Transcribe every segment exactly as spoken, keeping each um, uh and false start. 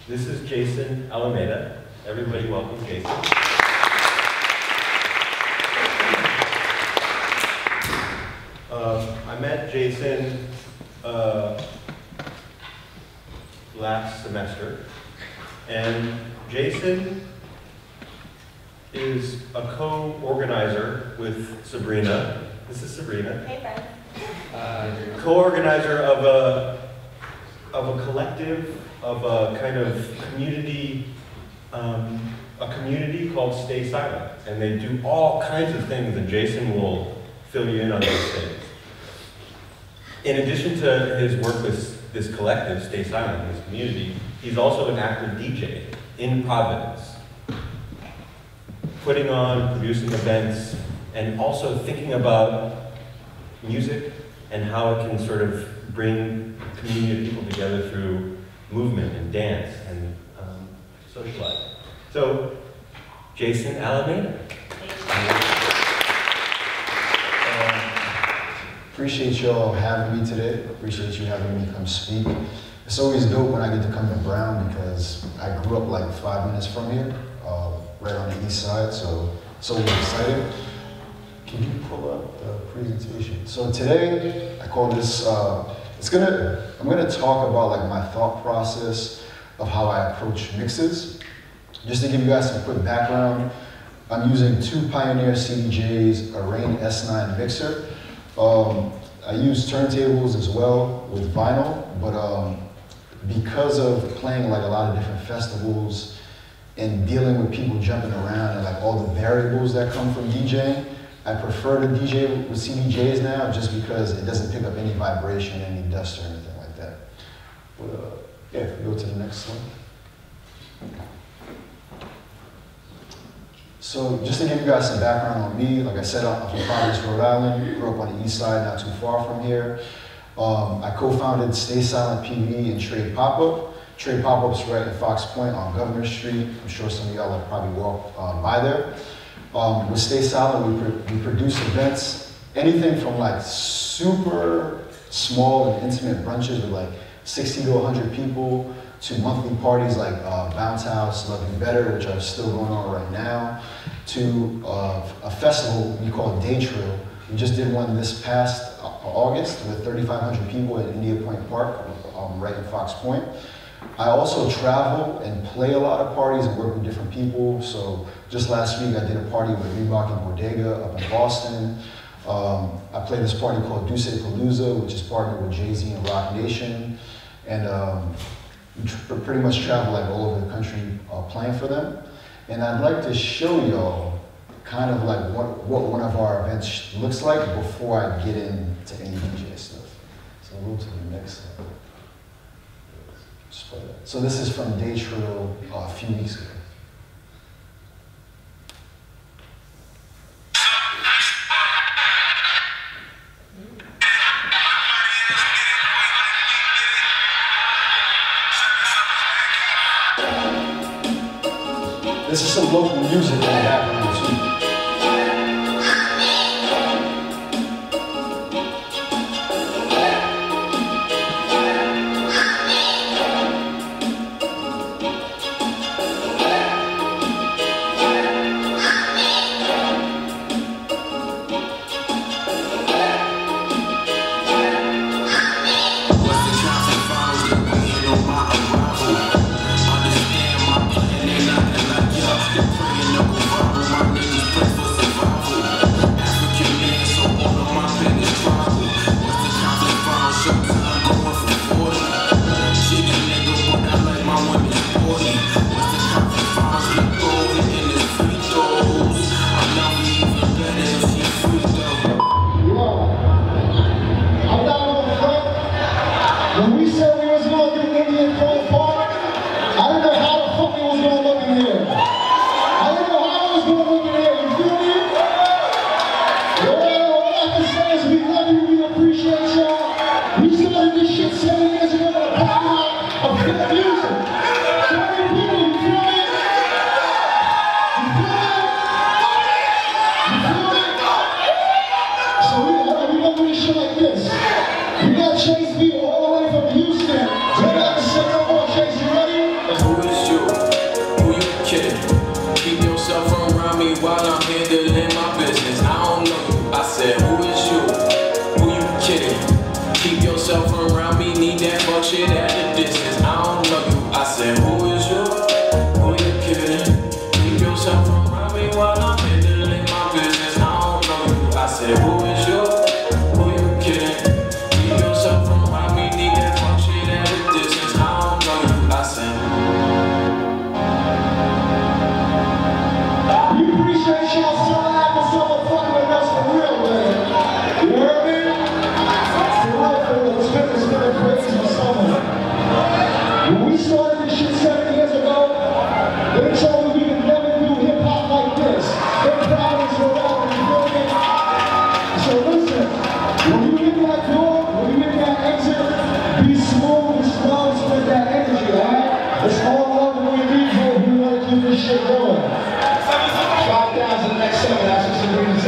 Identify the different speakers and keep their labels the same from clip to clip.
Speaker 1: This is Jason Alameda. Everybody welcome Jason. Uh, I met Jason uh, last semester, and Jason is a co-organizer with Sabrina. This is Sabrina.
Speaker 2: Hey, friend.
Speaker 1: Uh, co-organizer of a of a collective, of a kind of community, um, a community called Stay Silent, and they do all kinds of things, and Jason will fill you in on those things. In addition to his work with this collective, Stay Silent, this community, he's also an active D J in Providence, putting on, producing events, and also thinking about music and how it can sort of bring a community of people together through movement and dance and um, social life. So, Jason Alameda.
Speaker 3: Uh, appreciate y'all having me today. Appreciate you having me come speak. It's always dope when I get to come to Brown because I grew up like five minutes from here, uh, right on the east side, so it's always exciting. Can you pull up the presentation? So today, I call this, uh, it's gonna, I'm gonna talk about like my thought process of how I approach mixes. Just to give you guys some quick background, I'm using two Pioneer C D Js, a Rain S nine mixer. Um, I use turntables as well with vinyl, but um, because of playing like a lot of different festivals and dealing with people jumping around and like all the variables that come from DJing, I prefer to D J with C D Js now just because it doesn't pick up any vibration, any dust or anything like that. But uh, yeah, if we go to the next slide. So just to give you guys some background on me, like I said, I'm from Providence, Rhode Island, grew up on the east side, not too far from here. Um, I co-founded Stay Silent P V D and Trade Pop-Up. Trade Pop-Up's right in Fox Point on Governor Street. I'm sure some of y'all have probably walked um, by there. Um, with Stay Silent, we, pr we produce events, anything from like super small and intimate brunches with like sixty to one hundred people, to monthly parties like uh, Bounce House, Love You Better, which are still going on right now, to uh, a festival we call Day Trill. We just did one this past uh, August with thirty-five hundred people at India Point Park, um, right in Fox Point. I also travel and play a lot of parties and work with different people. So just last week I did a party with Reebok and Bodega up in Boston. Um, I played this party called Duce Palooza, which is partnered with Jay-Z and Rock Nation. And um, we tr pretty much travel like all over the country uh, playing for them. And I'd like to show y'all kind of like what, what one of our events looks like before I get into any D J stuff. So we'll move to the next slide. So this is from Day Trill uh, a few weeks ago. This is some local music in the background too. Understand my plan, ain't nothing like ya. Praying no go viral, my niggas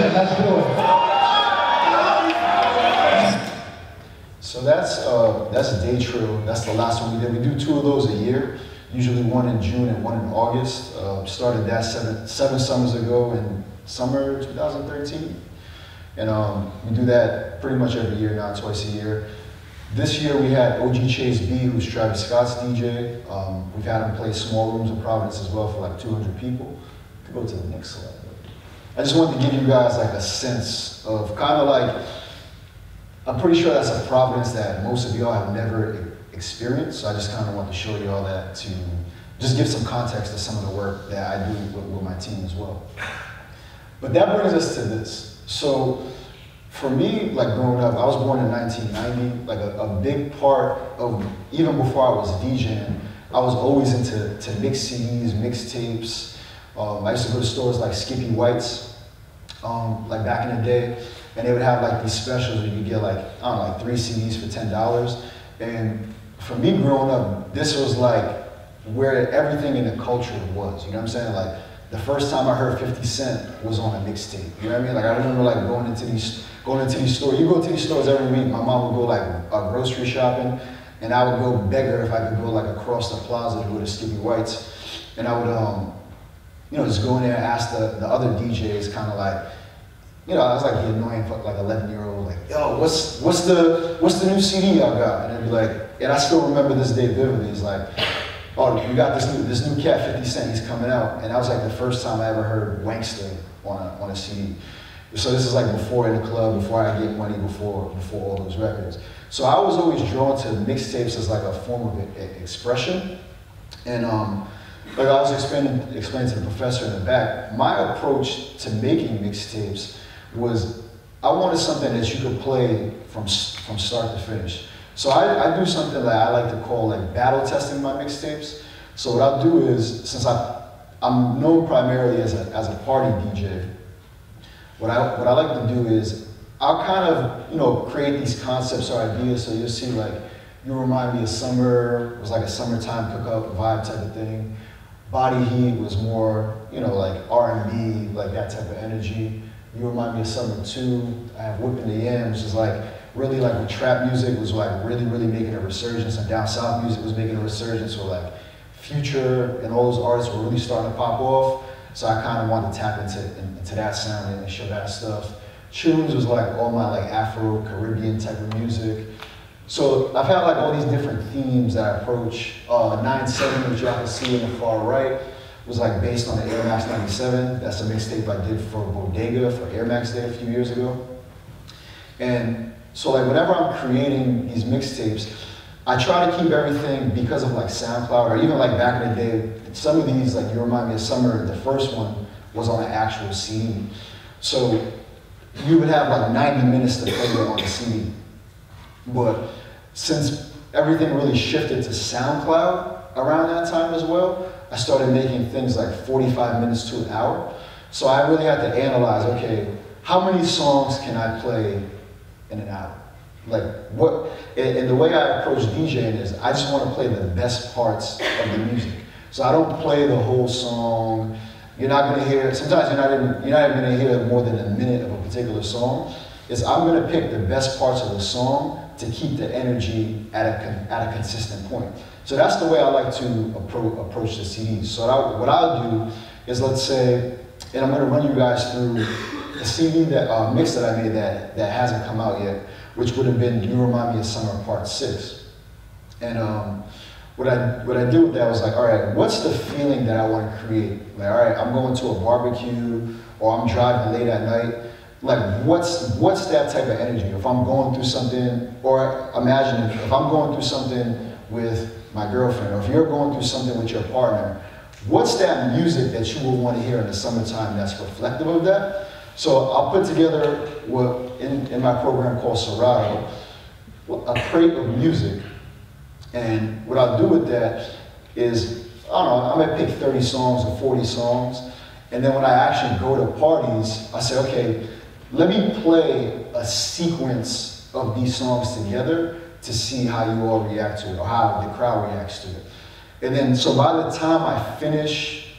Speaker 2: it, let's do it.
Speaker 3: So that's uh, that's a day trill. That's the last one we did. We do two of those a year, usually one in June and one in August. Uh, started that seven seven summers ago in summer two thousand thirteen, and um, we do that pretty much every year now, twice a year. This year we had O G Chase B, who's Travis Scott's D J. Um, we've had him play small rooms in Providence as well for like two hundred people. To go to the next slide. I just wanted to give you guys like a sense of kind of like, I'm pretty sure that's a Providence that most of y'all have never experienced. So I just kind of want to show you all that to just give some context to some of the work that I do with, with my team as well. But that brings us to this. So for me, like growing up, I was born in nineteen ninety. Like a, a big part of, even before I was DJing, I was always into to mix C Ds, mixtapes. Um, I used to go to stores like Skippy White's, um, like back in the day, and they would have like these specials where you could get like, I don't know, like three C Ds for ten dollars. And for me growing up, this was like where everything in the culture was, you know what I'm saying? Like the first time I heard fifty cent was on a mixtape, you know what I mean? Like I remember like going into these, going into these stores. You go to these stores every week, my mom would go like uh, grocery shopping, and I would go beg her if I could go like across the plaza to go to Skippy White's. And I would, um, you know, just go in there and ask the, the other D Js kind of like, you know, I was like the annoying like eleven year old, like, yo, what's what's the what's the new C D y'all got? And I'd be like, and I still remember this day vividly. It's like, oh, we got this new this new cat fifty cent, he's coming out. And that was like the first time I ever heard Wankster on a on a C D. So this is like before in the club, before I get money, before before all those records. So I was always drawn to mixtapes as like a form of e expression. And um like I was explaining, explaining to the professor in the back, my approach to making mixtapes was I wanted something that you could play from from start to finish. So I, I do something that I like to call like battle testing my mixtapes. So what I'll do is, since I, I'm known primarily as a, as a party D J, what I, what I like to do is I'll kind of, you know, create these concepts or ideas. So you'll see like, you remind me of summer, it was like a summertime cookout vibe type of thing. Body Heat was more, you know, like R and B, like that type of energy. You remind me of Summer two. I have Whipping the Yams, which is like really like when trap music was like really, really making a resurgence, and down south music was making a resurgence, or like Future and all those artists were really starting to pop off. So I kind of wanted to tap into, into that sound and show that stuff. Tunes was like all my like Afro, Caribbean type of music. So I've had like all these different themes that I approach. Uh, nine seven, which y'all can see in the far right, was like based on the Air Max ninety-seven. That's a mixtape I did for Bodega for Air Max Day a few years ago. And so like whenever I'm creating these mixtapes, I try to keep everything, because of like SoundCloud, or even like back in the day, some of these, like You Remind Me of Summer, the first one was on an actual C D. So you would have like ninety minutes to play it on the C D. But since everything really shifted to SoundCloud around that time as well, I started making things like forty-five minutes to an hour. So I really had to analyze, okay, how many songs can I play in an hour? Like what, and, and the way I approach DJing is I just want to play the best parts of the music. So I don't play the whole song. You're not going to hear, sometimes you're not even, you're not even going to hear more than a minute of a particular song. Is I'm going to pick the best parts of the song to keep the energy at a, at a consistent point. So that's the way I like to appro approach the C Ds. So I, what I'll do is, let's say, and I'm going to run you guys through a C D that uh, mix that I made that, that hasn't come out yet, which would have been You Remind Me of Summer Part six. And um, what I what I did with that was like, all right, what's the feeling that I want to create? Like, all right, I'm going to a barbecue, or I'm driving late at night. Like, what's what's that type of energy? If I'm going through something, or imagine if I'm going through something with my girlfriend, or if you're going through something with your partner, what's that music that you will want to hear in the summertime that's reflective of that? So I'll put together what in, in my program called Serato, a crate of music. And what I'll do with that is, I don't know, I might pick thirty songs or forty songs. And then when I actually go to parties, I say, okay, let me play a sequence of these songs together to see how you all react to it, or how the crowd reacts to it. And then, so by the time I finish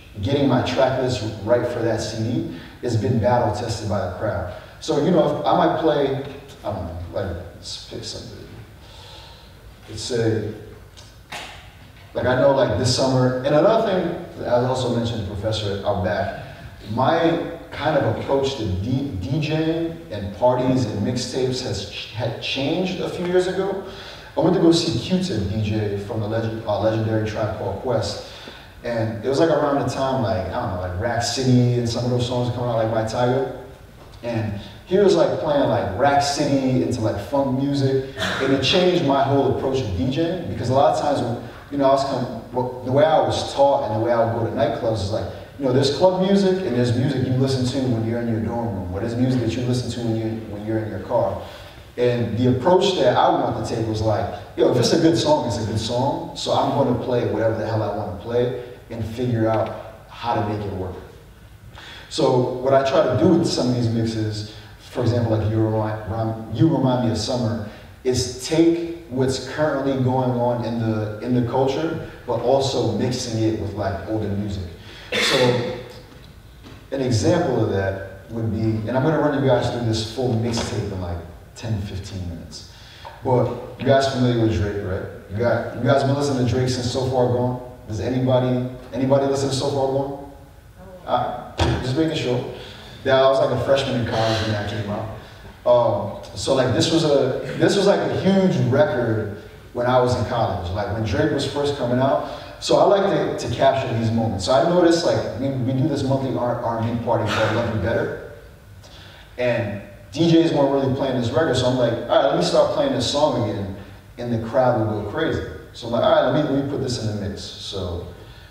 Speaker 3: getting my track list right for that C D has been battle tested by the crowd. So, you know, if I might play, I don't know, like, let's pick something. Let's say, like I know like this summer, and another thing, I also mentioned the professor out back, my kind of approach to D DJing and parties and mixtapes has ch had changed a few years ago. I went to go see Q-Tip D J from the legend, uh, legendary track called Quest. And it was like around the time, like, I don't know, like Rack City and some of those songs coming out, like My Tiger. And he was like playing like Rack City into like funk music. And it changed my whole approach to DJing because a lot of times, when, you know, I was kind of, well, the way I was taught and the way I would go to nightclubs is like, you know, there's club music and there's music you listen to when you're in your dorm room, or there's music that you listen to when you're, when you're in your car. And the approach that I wanted to take was like, yo, if it's a good song, it's a good song. So I'm going to play whatever the hell I want to play and figure out how to make it work. So what I try to do with some of these mixes, for example, like You Remind, you Remind Me of Summer, is take what's currently going on in the, in the culture, but also mixing it with like older music. So an example of that would be, and I'm gonna run you guys through this full mixtape in like ten, fifteen minutes. But you guys familiar with Drake, right? You, got, you guys been listening to Drake since So Far Gone? Does anybody, anybody listen to So Far Gone? Uh, just making sure. Yeah, I was like a freshman in college when that came out. Um, so like this was a, this was like a huge record when I was in college, like when Drake was first coming out. So I like to, to capture these moments. So I noticed like, we, we do this monthly R and B party called Love You Better. And D Js weren't really playing this record, so I'm like, all right, let me start playing this song again, and the crowd will go crazy. So I'm like, all right, let me, let me put this in the mix. So.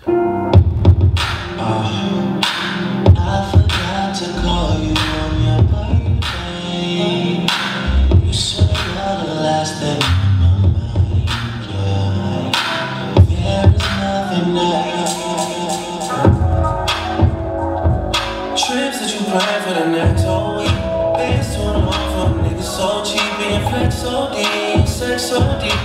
Speaker 2: Uh, I forgot to call you on your birthday. You said you're the last thing on my mind. Yeah. There is nothing there. Trips that you plan for the next whole week. Bands to an offer, niggas so cheap, and flex so deep, sex so deep.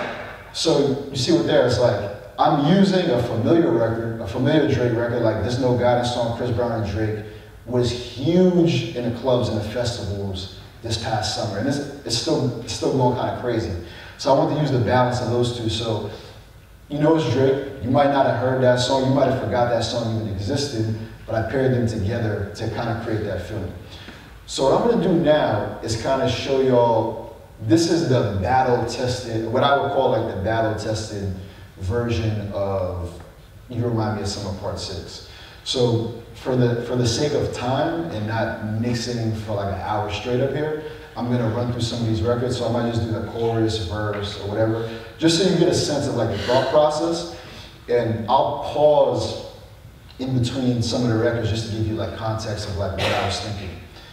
Speaker 3: So you see what there, it's like, I'm using a familiar record, a familiar Drake record, like This No Guidance song, Chris Brown and Drake, was huge in the clubs and the festivals this past summer. And it's, it's, still, it's still going kind of crazy. So I want to use the balance of those two. So, you know it's Drake, you might not have heard that song, you might have forgot that song even existed, but I paired them together to kind of create that feeling. So what I'm gonna do now is kind of show y'all, this is the battle-tested, what I would call like the battle-tested version of You Remind Me of Summer Part Six. So for the, for the sake of time and not mixing for like an hour straight up here, I'm gonna run through some of these records, so I might just do the chorus, verse, or whatever, just so you get a sense of like the thought process. And I'll pause in between some of the records just to give you like context of like what I was thinking.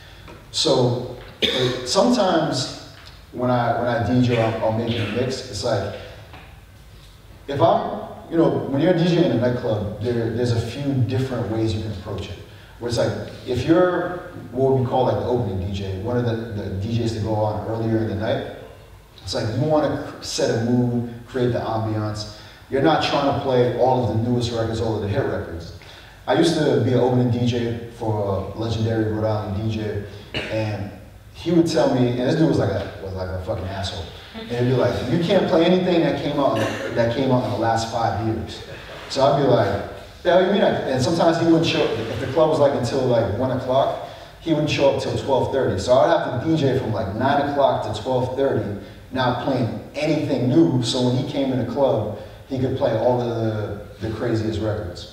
Speaker 3: So uh, sometimes when I when I D J, I'll, I'll make a mix. It's like if I'm, you know, when you're DJing in a nightclub, there there's a few different ways you can approach it. Where it's like if you're what we call like the opening D J, one of the, the D Js that go on earlier in the night. It's like you want to set a mood, create the ambiance. You're not trying to play all of the newest records, all of the hit records. I used to be an opening D J for a legendary Rhode Island D J, and he would tell me, and this dude was like a was like a fucking asshole, and he'd be like, "You can't play anything that came out in, that came out in the last five years." So I'd be like, "The hell you mean?" And sometimes he wouldn't show up. If the club was like until like one o'clock, he wouldn't show up till twelve thirty. So I'd have to D J from like nine o'clock to twelve thirty, not playing anything new. So when he came in the club, he could play all of the the craziest records.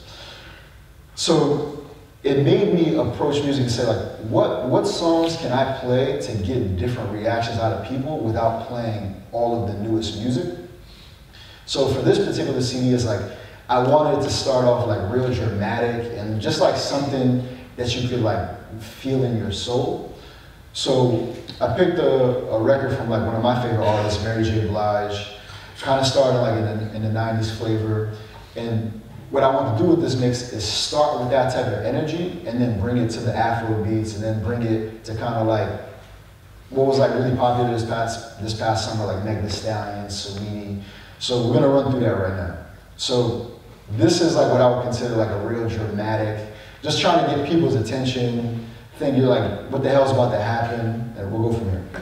Speaker 3: So it made me approach music and say like, what, what songs can I play to get different reactions out of people without playing all of the newest music? So for this particular C D, it's like, I wanted to start off like real dramatic and just like something that you could like feel in your soul. So I picked a, a record from like one of my favorite artists, Mary J. Blige, kind of started like in the, in the nineties flavor. And what I want to do with this mix is start with that type of energy and then bring it to the Afro beats and then bring it to kind of like what was like really popular this past this past summer, like Meg Thee Stallion, Saweetie. So we're gonna run through that right now. So This is like what I would consider like a real dramatic, just trying to get people's attention, think you're like, what the hell's about to happen, and we'll go from here.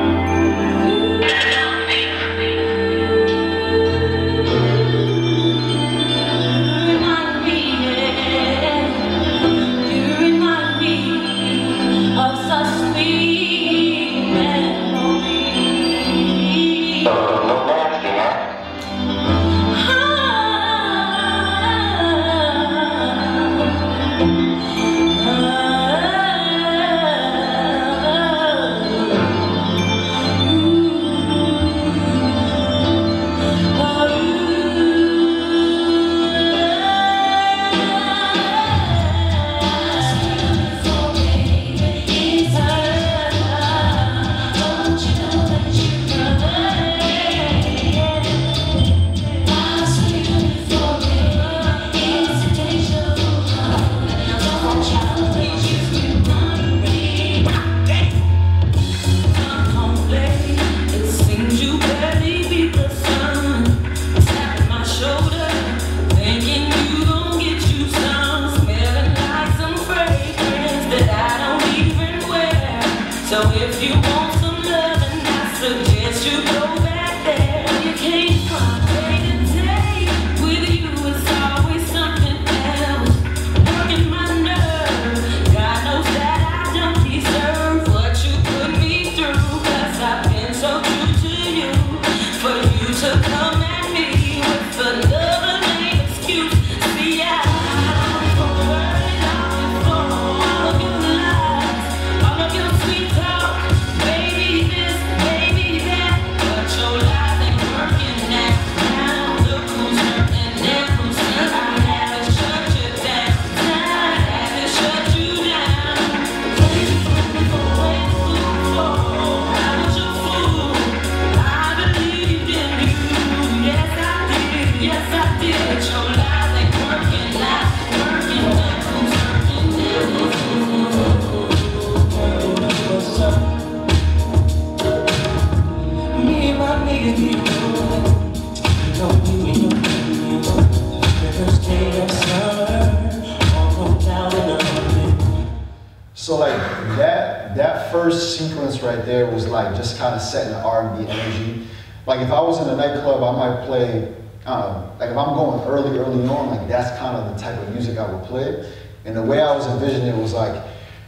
Speaker 3: So like that that first sequence right there was like just kind of setting the R and B energy. Like if I was in a nightclub, I might play, um, like if I'm going early, early on, like that's kind of the type of music I would play. And the way I was envisioning it was like,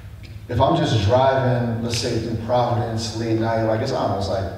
Speaker 3: if I'm just driving, let's say through Providence late night, like it's almost like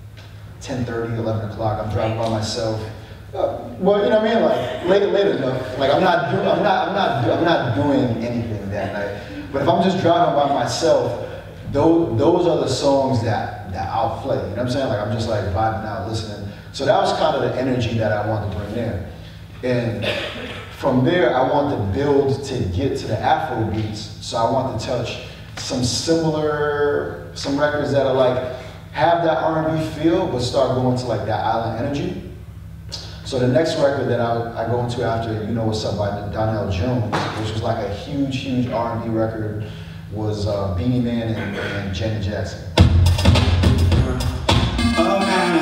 Speaker 3: ten thirty, eleven o'clock, I'm driving by myself. Uh, well, you know what I mean? Like late, late enough. Like I'm not, do, I'm not, I'm not, I'm not doing anything that night. But if I'm just driving by myself, those, those are the songs that, that I'll play. You know what I'm saying? Like I'm just like vibing out, listening. So that was kind of the energy that I wanted to bring in. And from there, I want to build to get to the Afro beats. So I want to touch some similar, some records that are like, have that R and B feel, but start going to like that island energy. So the next record that I, I go into after You Know What's Up by Donnell Jones, which was like a huge, huge R and B record, was uh, Beanie Man and, and Janet Jackson.
Speaker 4: Oh, man.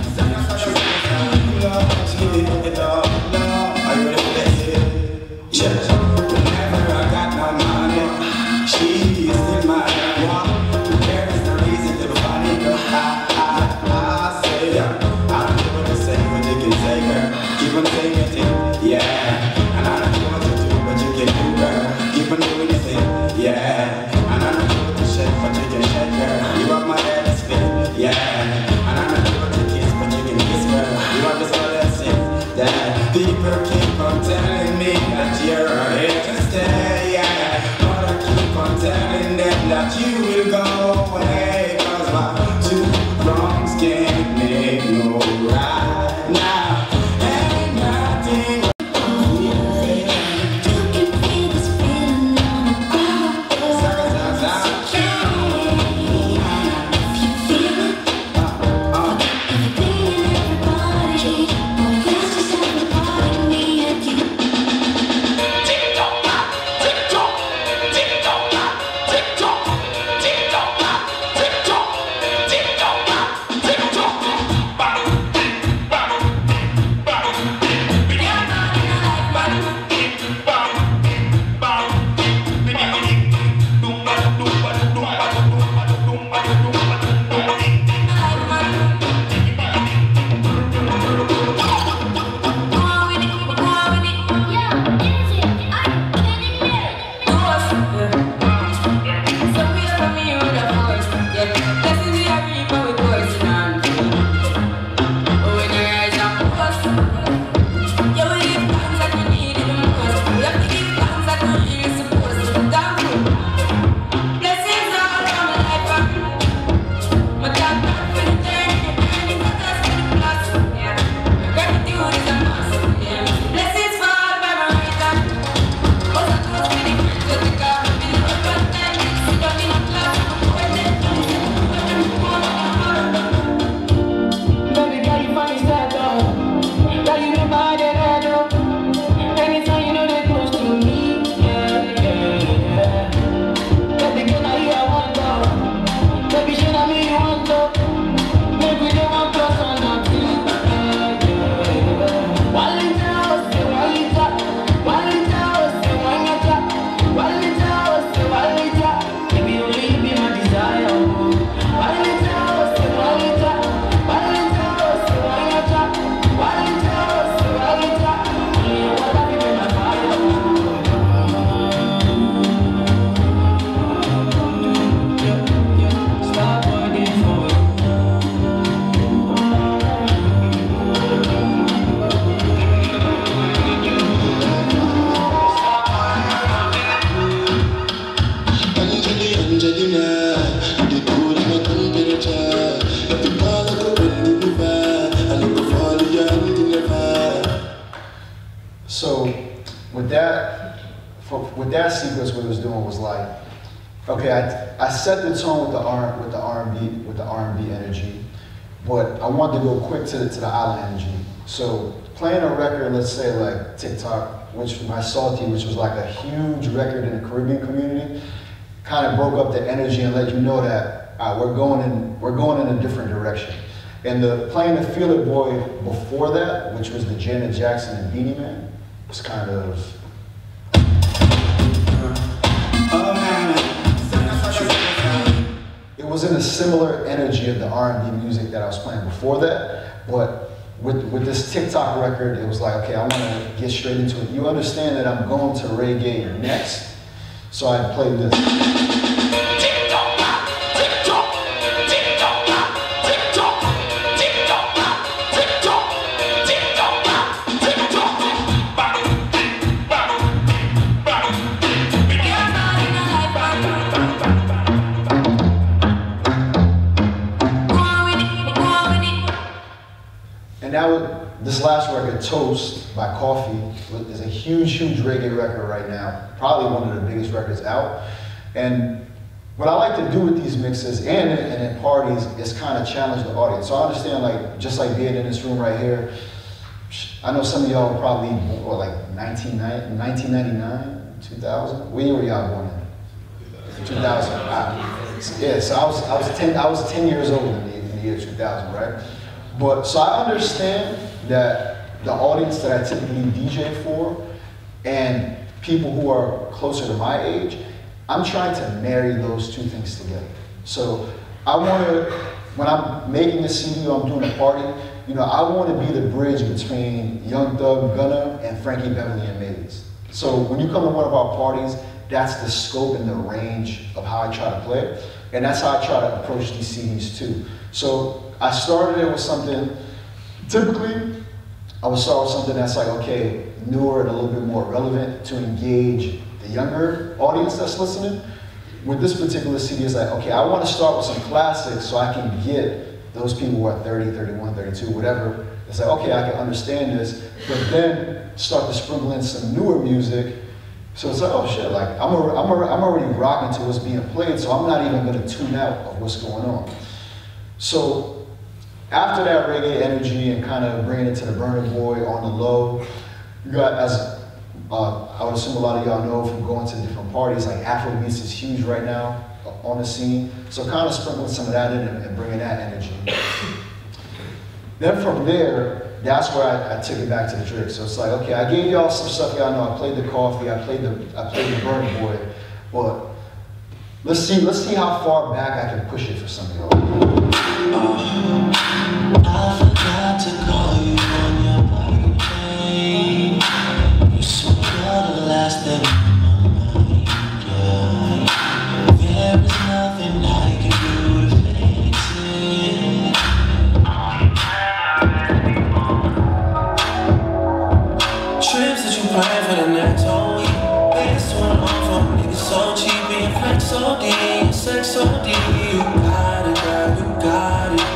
Speaker 4: Are you ready for this? Yeah. Whenever I got no money, she is in my walk. There is no reason to be funny, girl. I, I, I say, yeah. I don't know what to say, but you can say, girl. Keep on saying it, yeah. And I don't know what to do, but you can do, girl. Keep on doing your thing, yeah. And I don't know what to shake, but you can shake, girl. You rock my head and spin, yeah. And I don't know what to kiss, but you can kiss, girl. You want this all that sin, that people keep on telling me that you're here to stay, yeah. But I keep on telling them that you will go away. Cause my two wrongs can't make no right now. Ain't nothing.
Speaker 3: with that, for, with that sequence, what it was doing was like, okay, I, I set the tone with the R with the R and B with the R and B energy, but I wanted to go quick to the to the island energy. So playing a record, let's say like TikTok, which my Salty, which was like a huge record in the Caribbean community, kind of broke up the energy and let you know that uh, we're going in we're going in a different direction. And the playing the Feel It Boy before that, which was the Janet Jackson and Beanie Man, was kind of. It was in a similar energy of the R and B music that I was playing before that, but with with this TikTok record, it was like, okay, I want to get straight into it. You understand that I'm going to reggae next, so I played this. That was, this last record, Toast by Coffee, is a huge, huge reggae record right now. Probably one of the biggest records out. And what I like to do with these mixes and, and in parties is kind of challenge the audience. So I understand, like, just like being in this room right here, I know some of y'all were probably, what, like nineteen ninety-nine, two thousand? When were y'all born in? two thousand. I, yeah, so I was, I was ten, I was ten years old in the, in the year two thousand, right? But, so I understand that the audience that I typically D J for and people who are closer to my age, I'm trying to marry those two things together. So I want to, when I'm making a C D or I'm doing a party, you know, I want to be the bridge between Young Thug, Gunna, and Frankie Beverly and Maze. So when you come to one of our parties, that's the scope and the range of how I try to play. And that's how I try to approach these C Ds too. So I started it with something, typically, I would start with something that's like, okay, newer and a little bit more relevant to engage the younger audience that's listening. With this particular C D, it's like, okay, I want to start with some classics so I can get those people who are thirty, thirty-one, thirty-two, whatever. It's like, okay, I can understand this, but then start to sprinkle in some newer music. So it's like, oh shit, like, I'm, a, I'm, a, I'm already rocking to what's being played, so I'm not even going to tune out of what's going on. So, after that reggae energy and kind of bringing it to the Burna Boy on the low, you got, as uh, I would assume a lot of y'all know from going to different parties, like Afrobeats is huge right now on the scene. So kind of sprinkling some of that in and, and bringing that energy. Then from there, that's where I, I took it back to the trick. So it's like, okay, I gave y'all some stuff y'all know. I played the Coffee, I played the I played the Burna Boy, but let's see, let's see how far back I can push it for some of y'all.
Speaker 2: Uh, I forgot to call you on your birthday. You swear you're the last thing on my mind, yeah. There is nothing I can do to fix it. Trips that you plan for the next whole week. Bands to an arm from niggas so cheap. Being flex so deep, sex so deep. You got it, girl, you got it.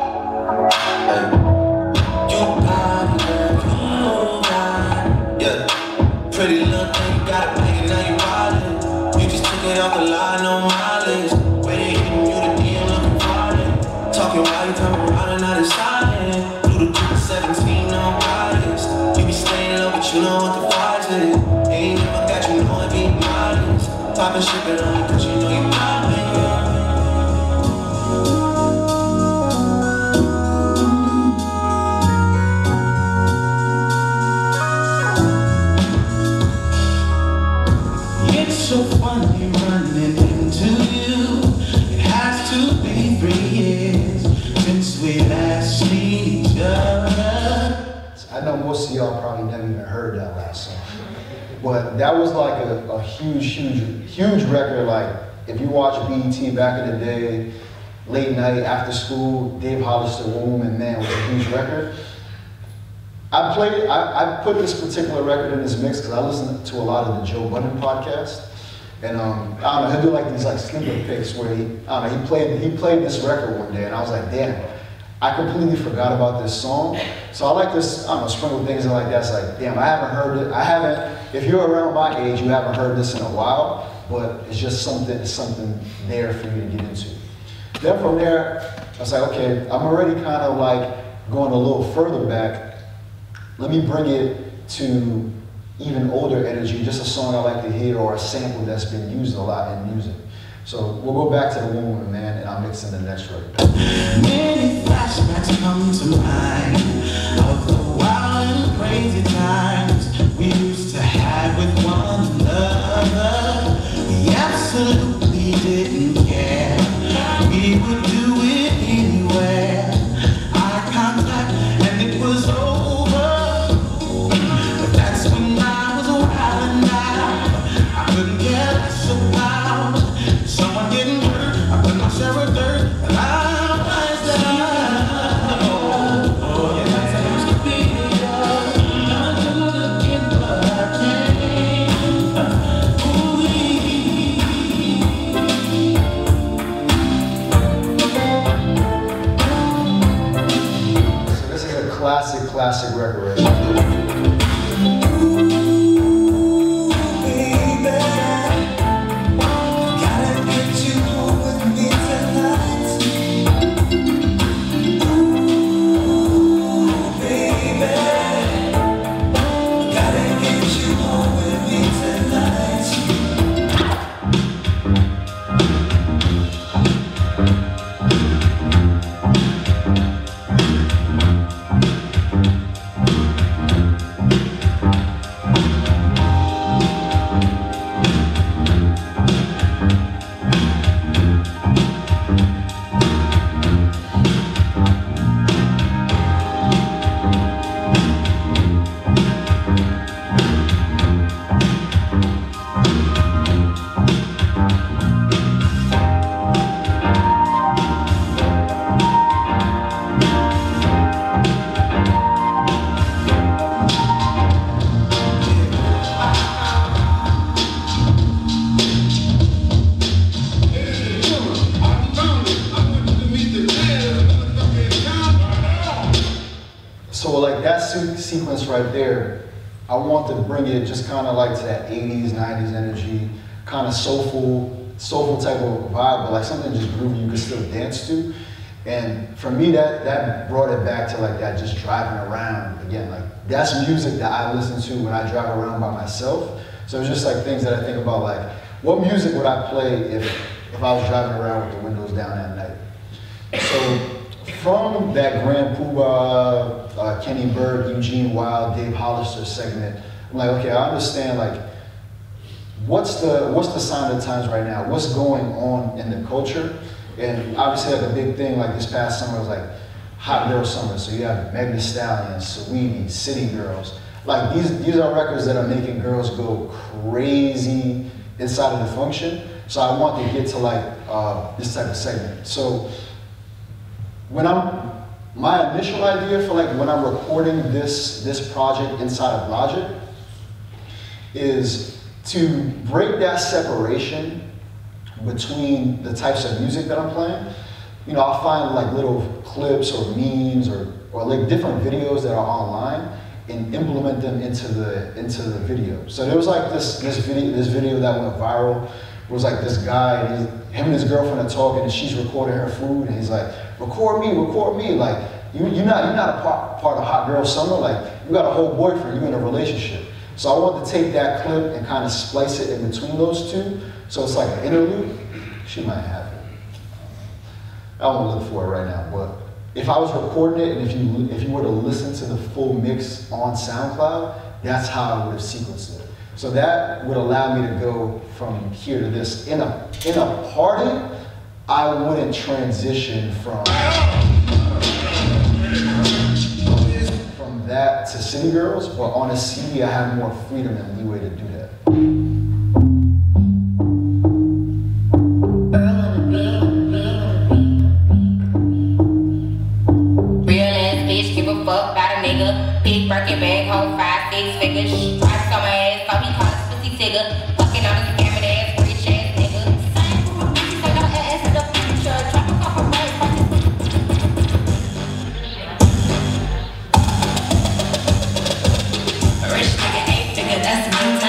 Speaker 2: Pretty little thing, you gotta pay it, now you wildin'. You just took it off the line, no mileage. Waiting, hitting you the D M looking violent. Talking while you come around and not silent. Through the two seventeen, no bias. You be staying low, but you know what the price is. Ain't never got you know it be modest. Poppin' shit it on you, cause you know you poppin'. So funny running into you. It has to be three years since we last seen each other.
Speaker 3: I know most of y'all probably never even heard that last song, but that was like a, a huge, huge, huge record. Like if you watch B E T back in the day, late night after school, Dave Hollister, Woman Man was a huge record. I played. I, I put this particular record in this mix because I listened to a lot of the Joe Budden podcast. And um, I don't know, he'll do like these like sleeper picks where he, I don't know, he played he played this record one day, and I was like, damn, I completely forgot about this song. So I like this, I don't know, sprinkle things in like that. It's like, damn, I haven't heard it, I haven't if you're around my age, you haven't heard this in a while, but it's just something, it's something there for you to get into. Then from there, I was like, okay, I'm already kind of like going a little further back. Let me bring it to even older energy, just a song I like to hear or a sample that's been used a lot in music. So we'll go back to the One Woman Man and I'll mix in the next record.
Speaker 2: Many flashbacks come to mind of the wild and crazy times we used to have with one another. We absolutely didn't care. We would do it anywhere. Eye contact and it was over. But that's when I was wild and out. I couldn't care less about someone getting hurt. I put my share of dirt and I was down. Oh, oh, yeah, that's how it used to be. Not to look in but I can't.
Speaker 3: So this is a classic, classic record right here. So like that se sequence right there, I want to bring it just kind of like to that eighties, nineties energy, kind of soulful, soulful type of vibe, but like something just groovy you can still dance to. And for me, that that brought it back to like that just driving around again. Like that's music that I listen to when I drive around by myself. So it's just like things that I think about, like what music would I play if if I was driving around with the windows down at night. So from that Grand Poobah, uh, Kenny Burke, Eugene Wilde, Dave Hollister segment, I'm like, okay, I understand like what's the what's the sign of the times right now? What's going on in the culture? And obviously like a big thing like this past summer was like Hot Girl Summer. So you have Meg Thee Stallion, Saweetie, City Girls. Like these these are records that are making girls go crazy inside of the function. So I want to get to like uh, this type of segment. So when I'm, my initial idea for like when I'm recording this, this project inside of Logic is to break that separation between the types of music that I'm playing. You know, I'll find like little clips or memes or, or like different videos that are online and implement them into the, into the video. So there was like this, this, video, this video that went viral. It was like this guy, and he's, him and his girlfriend are talking, and she's recording her food, and he's like, record me, record me. Like, you, you're not, you're not a part, part of Hot Girl Summer. Like, you got a whole boyfriend, you're in a relationship. So I want to take that clip and kind of splice it in between those two. So it's like an interlude. She might have it. I don't want to look for it right now, but if I was recording it, and if you, if you were to listen to the full mix on SoundCloud, that's how I would have sequenced it. So that would allow me to go from here to this. In a, in a party, I wouldn't transition from, from that to City Girls, but on a C D I have more freedom and leeway to do that.
Speaker 5: Real ass bitch, give a fuck about a nigga. Big Birkin bag, hold five, six figures. Stripes on my ass, so he call us pussy tigger. Fucking on his scamming ass, rich ass nigga. Same for my bitches, so no ass in the future. Drop a couple birds, rich nigga, eight figure, that's a new time.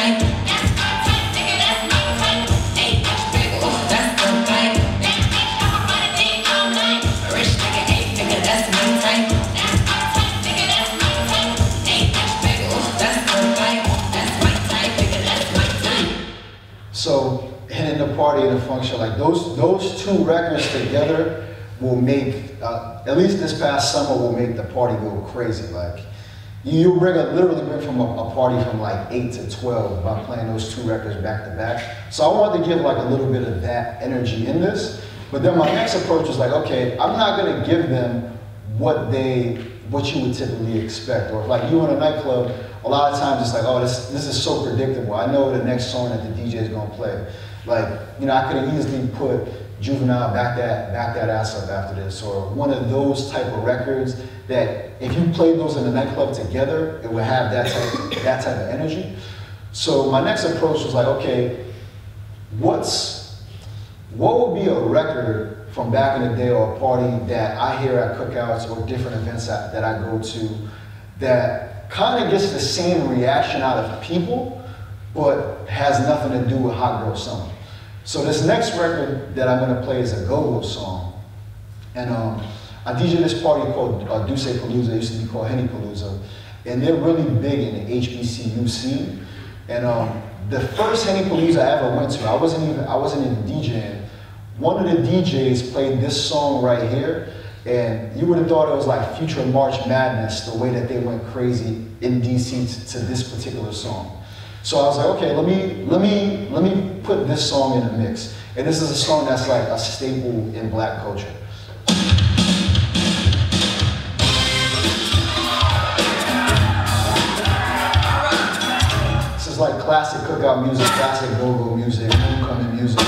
Speaker 3: So hitting the party and the function, like those those two records together will make, uh, at least this past summer, will make the party go crazy. Like you bring a, literally bring from a, a party from like eight to twelve by playing those two records back to back. So I wanted to give like a little bit of that energy in this. But then my next approach was like, okay, I'm not gonna give them what they, what you would typically expect. Or like you in a nightclub, a lot of times it's like, oh, this, this is so predictable. I know the next song that the D J is gonna play. Like, you know, I could have easily put Juvenile, back that, back that ass up after this, or one of those type of records that if you played those in the nightclub together, it would have that type, that type of energy. So my next approach was like, okay, what's, what would be a record from back in the day or a party that I hear at cookouts or different events that, that I go to that kind of gets the same reaction out of people, but has nothing to do with Hot Girl Summer. So this next record that I'm gonna play is a go-go song. And um, I D J this party called uh, Duce Palooza, it used to be called Henny Palooza. And they're really big in the H B C U scene. And um, the first Henny Palooza I ever went to, I wasn't even, I wasn't even DJing. One of the D Js played this song right here, and you would have thought it was like future March Madness, the way that they went crazy in D C to, to this particular song. So I was like, okay, let me, let me, let me put this song in the mix. And this is a song that's like a staple in black culture. This is like classic cookout music, classic go-go music, homecoming music.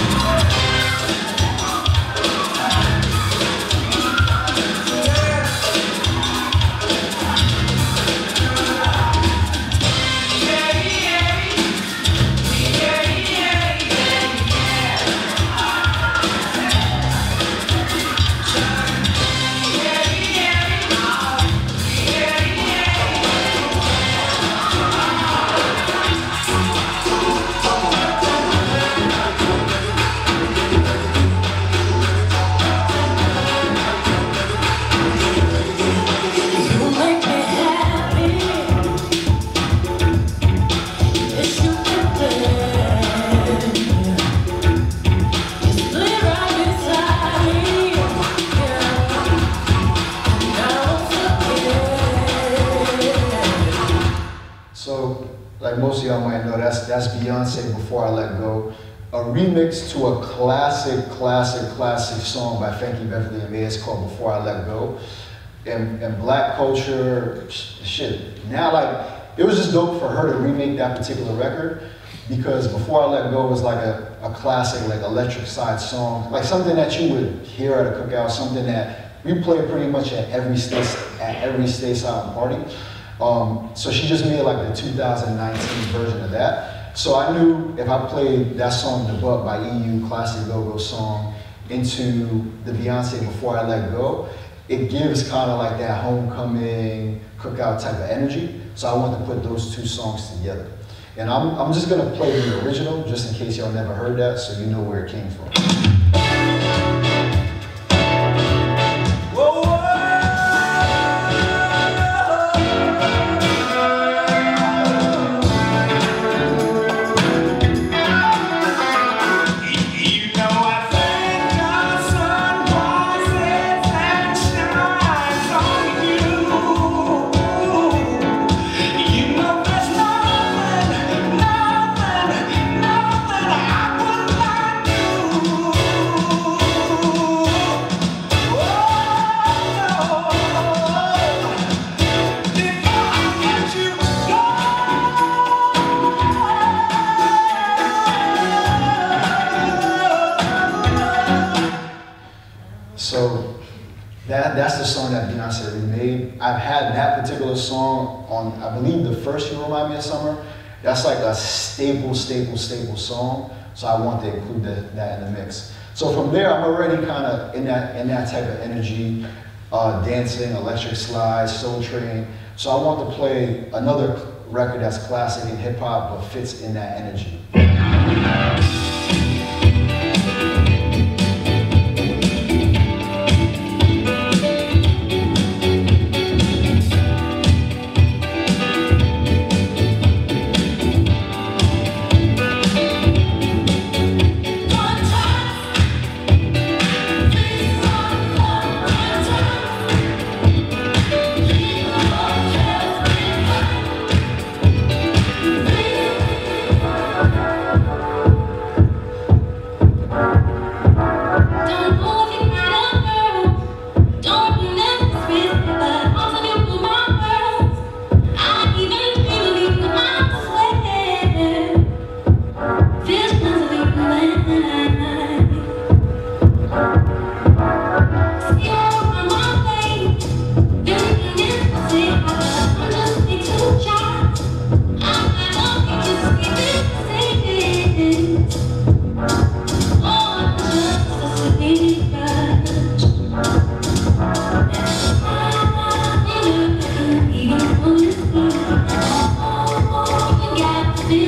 Speaker 3: Most of y'all might know that's that's Beyonce, Before I Let Go, a remix to a classic, classic, classic song by Frankie Beverly and Mays called Before I Let Go. And, and black culture, shit. Now, like, it was just dope for her to remake that particular record because Before I Let Go was like a, a classic, like electric side song, like something that you would hear at a cookout, something that we play pretty much at every state at every stateside party. Um, so she just made like the two thousand nineteen version of that. So I knew if I played that song, The Butt by E U, classic go-go song, into the Beyonce Before I Let Go, it gives kind of like that homecoming, cookout type of energy. So I wanted to put those two songs together. And I'm, I'm just gonna play the original, just in case y'all never heard that, so you know where it came from. So that, that's the song that Beyonce remade. I've had that particular song on, I believe, the first You Remind Me of Summer. That's like a staple, staple, staple song. So I want to include the, that in the mix. So from there, I'm already kind of in that, in that type of energy, uh, dancing, electric slide, soul train. So I want to play another record that's classic in hip hop, but fits in that energy.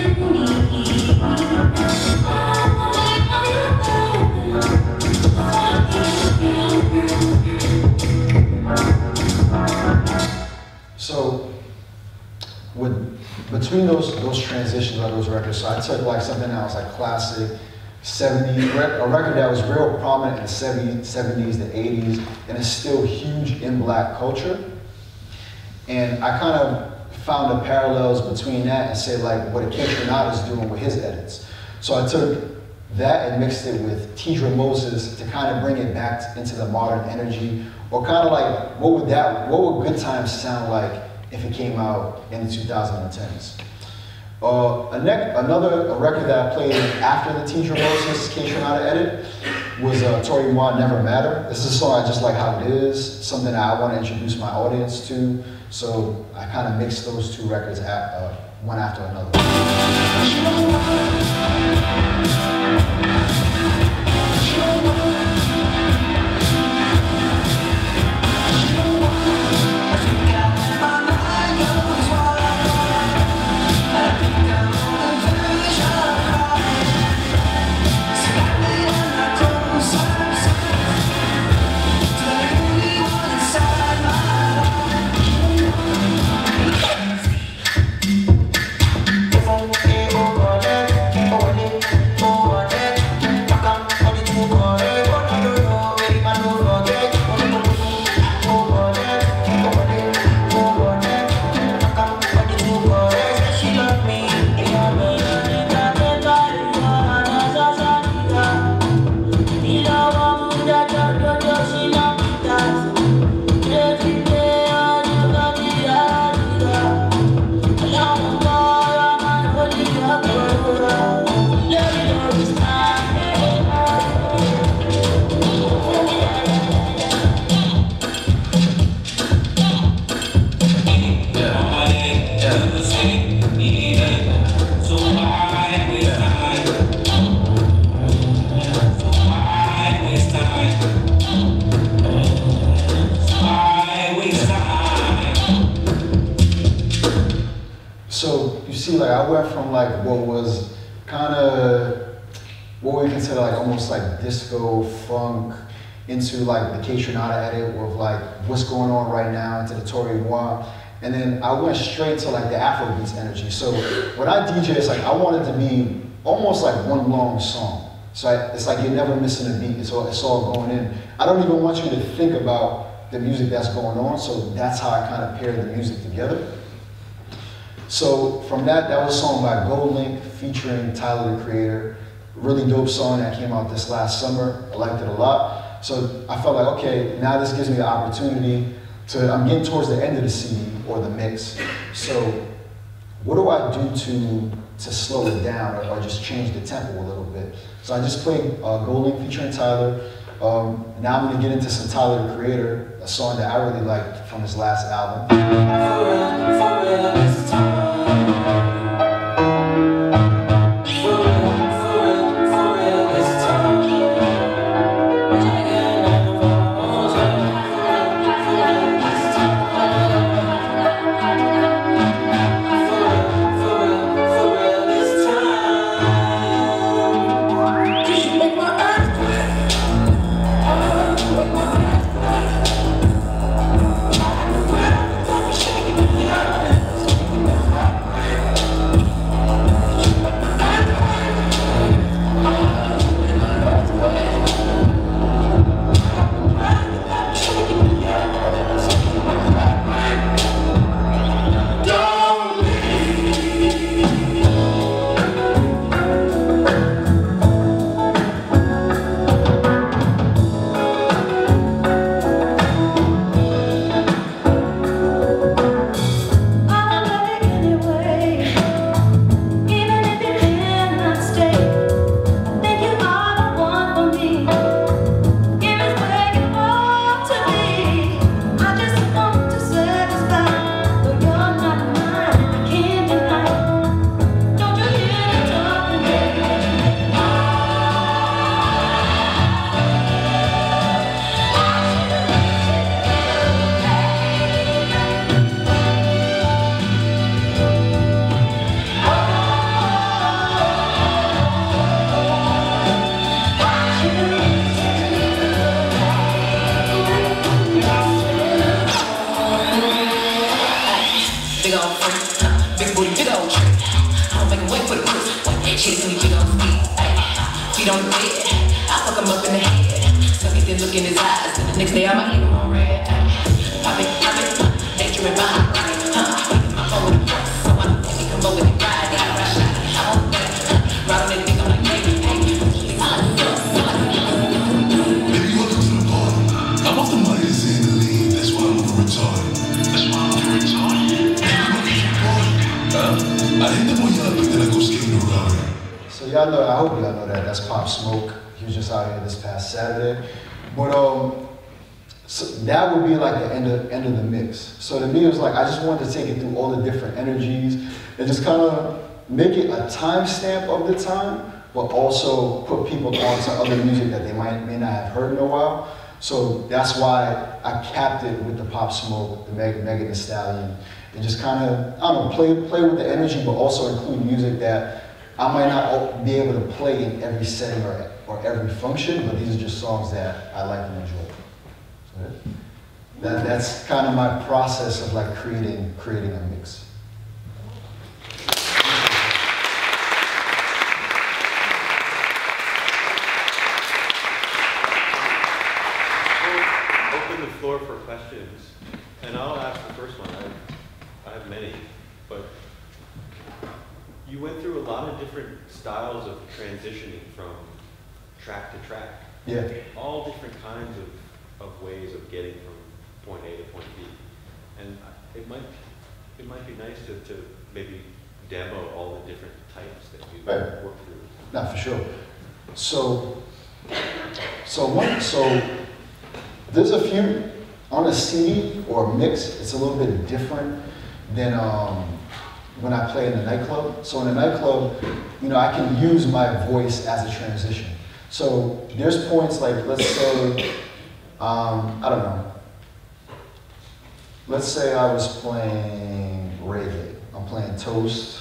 Speaker 3: So, with between those those transitions on those records, so I took like something that was like classic seventies, a record that was real prominent in the seventies, the eighties, and is still huge in black culture. And I kind of found the parallels between that and say like what K Tronada is doing with his edits. So I took that and mixed it with Tidra Moses to kind of bring it back into the modern energy, or kind of like what would that, what would Good Times sound like if it came out in the two thousand tens. Uh, a ne another a record that I played after the Tidra Moses K Tronada edit was uh, Tori Moi Never Matter. This is a song I just like how it is, something that I want to introduce my audience to. So I kind of mixed those two records at, uh, one after another. So you see, like I went from like what was kind of what we consider like almost like disco funk into like the K Tronada edit with like what's going on right now into the Tori Moi, and then I went straight to like the Afrobeats energy. So when I D J, it's like I want it to be almost like one long song. So I, it's like you're never missing a beat. It's all, it's all going in. I don't even want you to think about the music that's going on. So that's how I kind of pair the music together. So from that, that was a song by Gold Link featuring Tyler the Creator. Really dope song that came out this last summer. I liked it a lot. So I felt like, okay, now this gives me the opportunity to, I'm getting towards the end of the C D or the mix. So what do I do to, to slow it down or, or just change the tempo a little bit? So I just played uh, Gold Link featuring Tyler. Um, now I'm gonna get into some Tyler the Creator, a song that I really liked from his last album.
Speaker 2: For real, for real, this time.
Speaker 6: Chasing me, feet on feet, ay, feet on the bed. I fuck him up in the head. Suck it, then look in his eyes. And the next day I might leave him on red. Pop it, pop it, daydreaming behind my right, huh? My phone with a force, so I let me come over and ride. I rush out, I want that. Ride on that dick, I'm like, hey, hey.
Speaker 7: Baby, welcome to the party. I'm off the money to say the lean. That's why I'm over retarded. That's why I'm over retarded. Baby, welcome to the party. Huh? I hit them on y'all, but then I go skating around.
Speaker 3: So y'all know, I hope y'all know that, that's Pop Smoke. He was just out here this past Saturday. But um, so that would be like the end of, end of the mix. So to me, it was like, I just wanted to take it through all the different energies and just kind of make it a timestamp of the time, but also put people onto other music that they might may not have heard in a while. So that's why I capped it with the Pop Smoke, the Meg, Megan Thee Stallion, and just kind of, I don't know, play, play with the energy, but also include music that I might not be able to play in every setting or, or every function, but these are just songs that I like and enjoy. So that, that's kind of my process of like creating, creating a mix.
Speaker 1: We'll open the floor for questions, and I'll ask the first one. I have, I have many, but you went through a lot of different styles of transitioning from track to track.
Speaker 3: Yeah.
Speaker 1: All different kinds of, of ways of getting from point A to point B. And it might it might be nice to, to maybe demo all the different types that you
Speaker 3: Right.
Speaker 1: work through.
Speaker 3: No, for sure. So, so one, so there's a few on a C D or mix. It's a little bit different than um, when I play in the nightclub. So in the nightclub, you know, I can use my voice as a transition. So there's points like, let's say, um, I don't know. Let's say I was playing reggae. I'm playing Toast.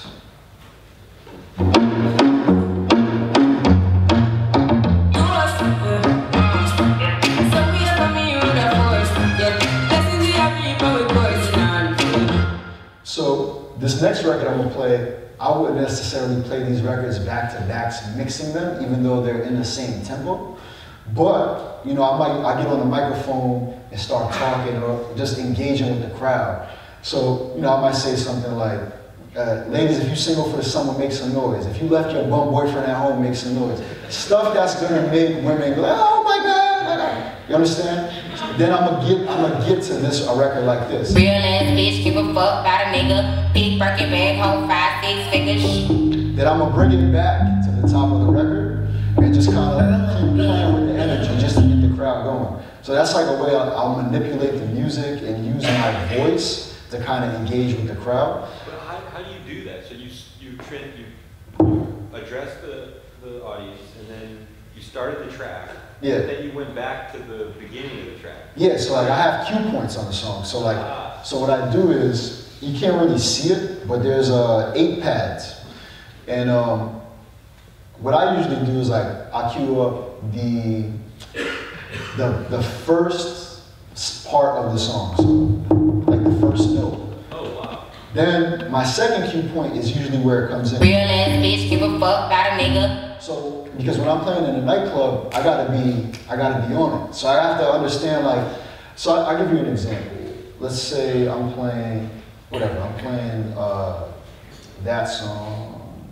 Speaker 3: So this next record I'm gonna play, I wouldn't necessarily play these records back to backs, mixing them, even though they're in the same tempo. But you know, I might I get on the microphone and start talking or just engaging with the crowd. So you know, I might say something like, uh, "Ladies, if you single for the summer, make some noise. If you left your bum boyfriend at home, make some noise." Stuff that's gonna make women go, "Oh my God!" You understand? Then I'm gonna get I'm gonna get to this a record like this.
Speaker 5: Real ass bitch, give a fuck about a nigga. Big Birkin bag, hold five, six figures.
Speaker 3: Then I'm gonna bring it back to the top of the record and just kind of keep playing with the energy just to get the crowd going. So that's like a way I'll, I'll manipulate the music and use my voice to kind of engage with the crowd.
Speaker 1: But how, how do you do that? So you you, trend, you, you address the, the audience, and then you started the track.
Speaker 3: Yeah.
Speaker 1: Then you went back to the beginning of the track.
Speaker 3: Yeah, so like I have cue points on the song. So like,
Speaker 1: Ah.
Speaker 3: so what I do is, you can't really see it, but there's uh, eight pads. And um, what I usually do is like, I cue up the, the, the first part of the song, so like the first note.
Speaker 1: Oh, wow.
Speaker 3: Then my second cue point is usually where it comes in.
Speaker 5: Real ass bitch, give a fuck about a nigga.
Speaker 3: So, because when I'm playing in a nightclub, I gotta be, I gotta be on it. So I have to understand like, so I, I'll give you an example. Let's say I'm playing, whatever, I'm playing uh, that song.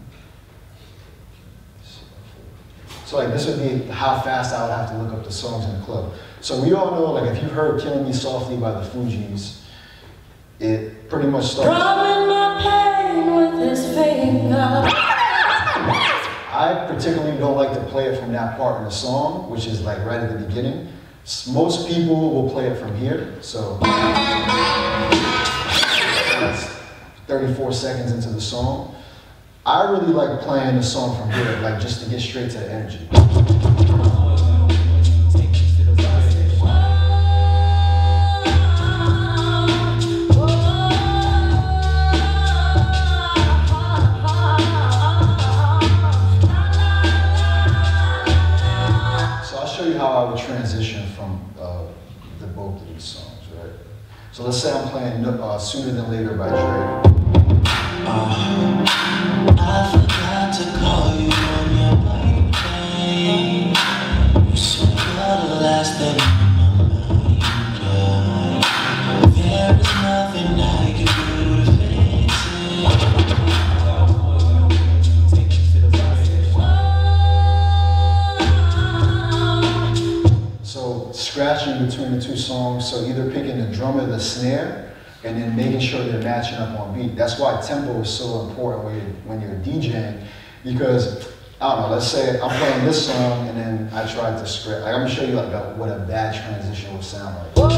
Speaker 3: So like this would be how fast I would have to look up the songs in the club. So we all know, like if you've heard Killing Me Softly by the Fugees, it pretty much starts.
Speaker 6: Drumming my pain with his finger.
Speaker 3: I particularly don't like to play it from that part in the song, which is like right at the beginning. S- Most people will play it from here, so that's thirty-four seconds into the song. I really like playing the song from here, like just to get straight to the energy. How I would transition from uh, the both of these songs, right? So let's say I'm playing uh, Sooner Than Later by Dre.
Speaker 2: Uh, I forgot to call you
Speaker 3: matching between the two songs. So either picking the drum or the snare, and then making sure they're matching up on beat. That's why tempo is so important when you're, when you're DJing, because I don't know, let's say I'm playing this song and then I tried to script. Like, I'm gonna show you like a, what a bad transition would sound like.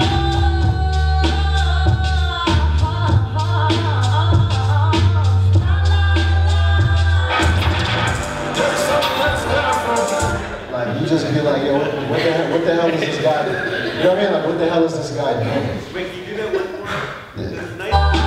Speaker 3: Like, you just be like, yo, what, what the hell, what the hell is this guy doing? You know what I mean? Like, what the hell is this guy doing?
Speaker 1: Wait, can you do that one more?
Speaker 3: Yeah.
Speaker 1: That's nice.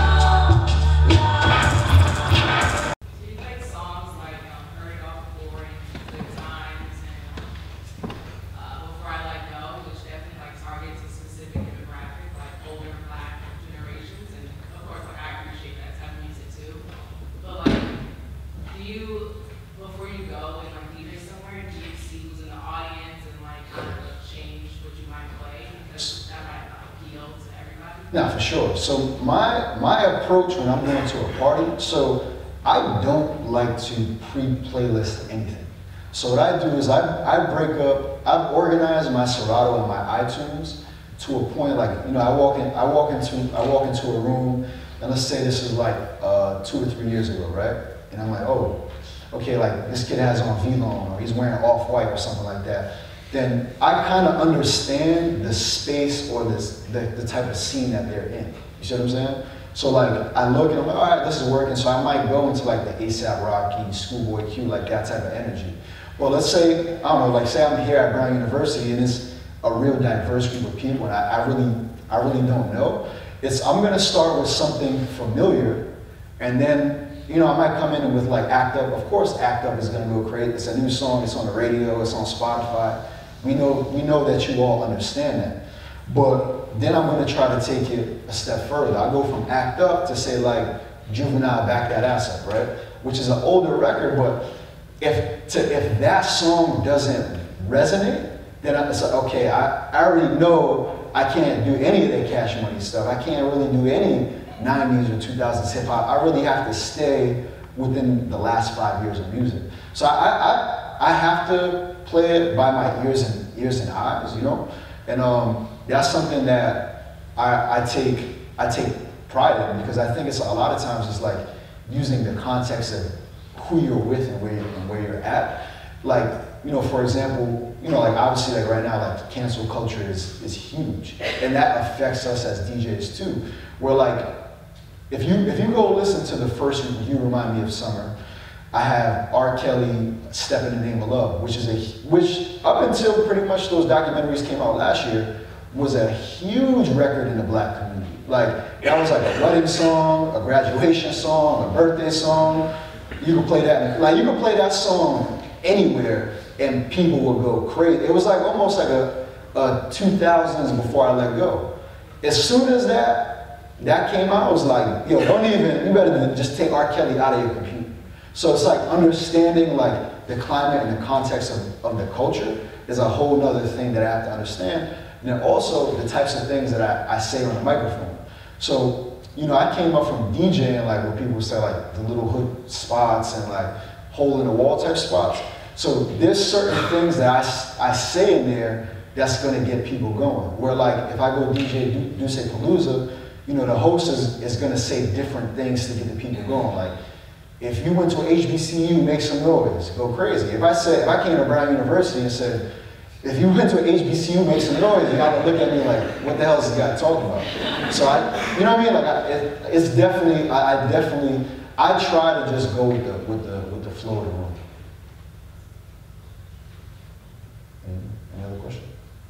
Speaker 3: Yeah, for sure. So my my approach when I'm going to a party, so I don't like to pre-playlist anything. So what I do is I, I break up, I've organized my Serato and my iTunes to a point like, you know, I walk in, I walk into, I walk into a room, and let's say this is like uh, two or three years ago, right? And I'm like, oh, okay, like this kid has on V-Lone, or he's wearing off-white or something like that. Then I kind of understand the space or this, the, the type of scene that they're in. You see what I'm saying? So like, I look and I'm like, all right, this is working. So I might go into like the ASAP Rocky, Schoolboy Q, like that type of energy. Well, let's say, I don't know, like say I'm here at Brown University and it's a real diverse group of people and I, I really, I really don't know. It's, I'm gonna start with something familiar, and then, you know, I might come in with like Act Up. Of course, Act Up is gonna go crazy. It's a new song, it's on the radio, it's on Spotify. We know, we know that you all understand that. But then I'm gonna try to take it a step further. I go from Act Up to say like, Juvenile, Back That Ass Up, right? Which is an older record, but if, to, if that song doesn't resonate, then I, it's like, okay, I, I already know I can't do any of that Cash Money stuff. I can't really do any nineties or two thousands hip hop. I really have to stay within the last five years of music. So I, I, I have to play it by my ears and ears and eyes, you know? And um, that's something that I, I take I take pride in, because I think it's a lot of times it's like using the context of who you're with and where, and where you're at. Like, you know, for example, you know, like obviously like right now, like cancel culture is, is huge. And that affects us as D Js too. Where like, if you, if you go listen to the first You Remind Me of Summer, I have R. Kelly, Step in the Name of Love, which is a, which up until pretty much those documentaries came out last year, was a huge record in the black community. Like, that was like a wedding song, a graduation song, a birthday song. You could play that, like you could play that song anywhere and people would go crazy. It was like almost like a, a two thousands Before I Let Go. As soon as that, that came out, I was like, yo, don't even, you better just take R. Kelly out of your computer. So it's like understanding like the climate and the context of, of the culture is a whole nother thing that I have to understand. And then also the types of things that I, I say on the microphone. So, you know, I came up from DJing like where people say like the little hood spots and like hole in the wall type spots. So there's certain things that I, I say in there that's gonna get people going. Where like if I go D J Duce Palooza, you know, the host is, is gonna say different things to get the people going. Like, if you went to H B C U, make some noise, go crazy. If I said, if I came to Brown University and said, if you went to H B C U, make some noise, you gotta look at me like, what the hell is this guy talking about? So I, you know what I mean? Like, I, it, it's definitely, I, I definitely, I try to just go with the, with the, with the flow of the room. Any other question?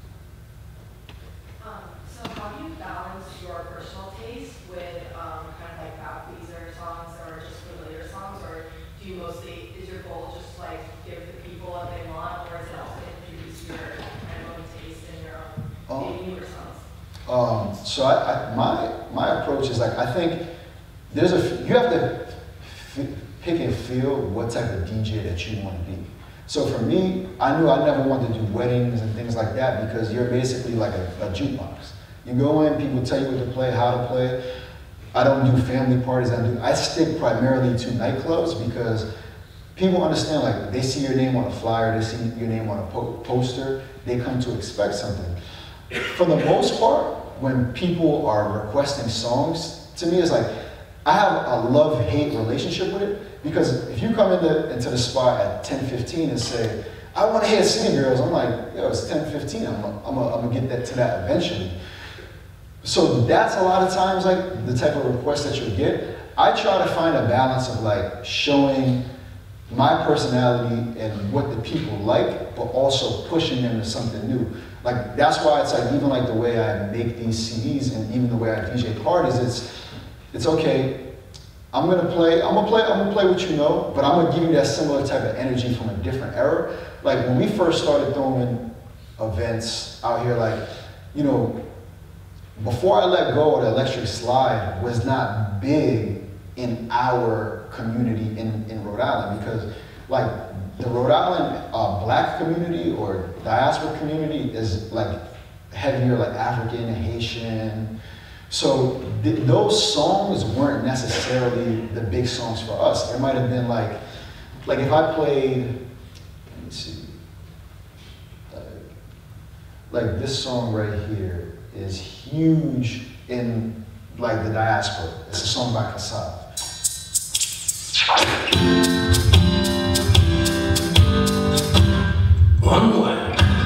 Speaker 8: Um, so how do you balance your personal taste with um, kind of like crowd pleaser songs or just familiar songs, or do you mostly, is your goal just like give the people what they want, or is it also introduce your kind of own taste in your own
Speaker 3: um,
Speaker 8: maybe newer songs?
Speaker 3: Um, so I, I, my, my approach is like, I think there's a, you have to f pick and feel what type of D J that you want to be. So for me, I knew I never wanted to do weddings and things like that because you're basically like a, a jukebox. You go in, people tell you what to play, how to play. I don't do family parties. I do. I stick primarily to nightclubs because people understand, like, they see your name on a flyer, they see your name on a po poster, they come to expect something. for the most part, when people are requesting songs, to me it's like, I have a love-hate relationship with it, because if you come into, into the spot at ten fifteen and say, I want to hear City Girls, I'm like, yo, it's ten fifteen, I'm gonna I'm I'm gonna get that to that eventually. So that's a lot of times like the type of request that you'll get. I try to find a balance of like showing my personality and what the people like, but also pushing them to something new. Like, that's why it's like, even like the way I make these C Ds and even the way I D J parties, it's, it's okay, I'm gonna play, I'm gonna play, I'm gonna play what you know, but I'm gonna give you that similar type of energy from a different era. Like when we first started throwing events out here, like, you know, before I let go of the electric slide was not big in our community in, in Rhode Island, because like the Rhode Island uh, black community or diaspora community is like heavier like African, Haitian. So th those songs weren't necessarily the big songs for us. It might have been like, like if I played, let me see, uh, like this song right here is huge in like the diaspora. It's a song by Kassav.
Speaker 7: One way.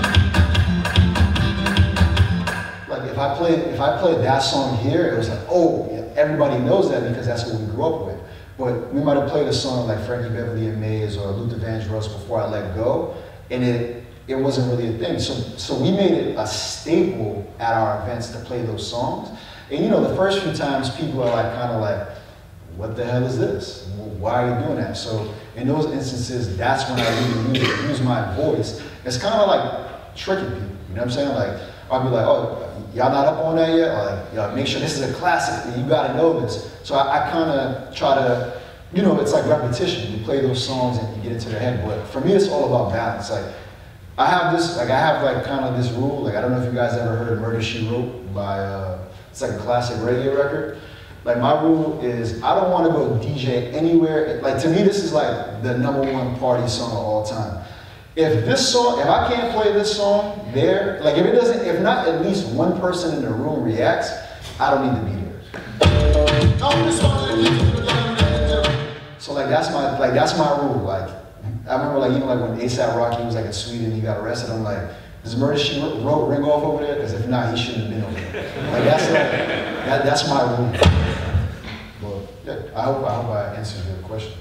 Speaker 3: Like if I played, if I played that song here, it was like, oh, yeah, everybody knows that because that's what we grew up with. But we might have played a song like Frankie Beverly and Mays or Luther Vandross Before I Let Go, and it it wasn't really a thing. So so we made it a staple at our events to play those songs. And you know, the first few times people are like kind of like, what the hell is this? Why are you doing that? So in those instances, that's when I really use, use my voice. It's kind of like tricking people, you know what I'm saying? Like, I'll be like, oh, y'all not up on that yet? Or like, y'all make sure this is a classic, you gotta know this. So I, I kind of try to, you know, it's like repetition. You play those songs and you get into their head. But for me, it's all about balance. Like, I have this, like I have like kind of this rule, like I don't know if you guys ever heard of Murder, She Wrote by, uh, it's like a classic reggae record. Like my rule is I don't want to go D J anywhere. Like to me, this is like the number one party song of all time. If this song, if I can't play this song there, like if it doesn't, if not at least one person in the room reacts, I don't need to be there. So like that's my, like that's my rule. Like I remember like even like when ASAP Rocky was like in Sweden, he got arrested. I'm like, does Murder, She Wrote ring off over there? Because if not, he shouldn't have been over there. Like that's like, that, that's my rule. Well, yeah, I hope I hope I answered your question.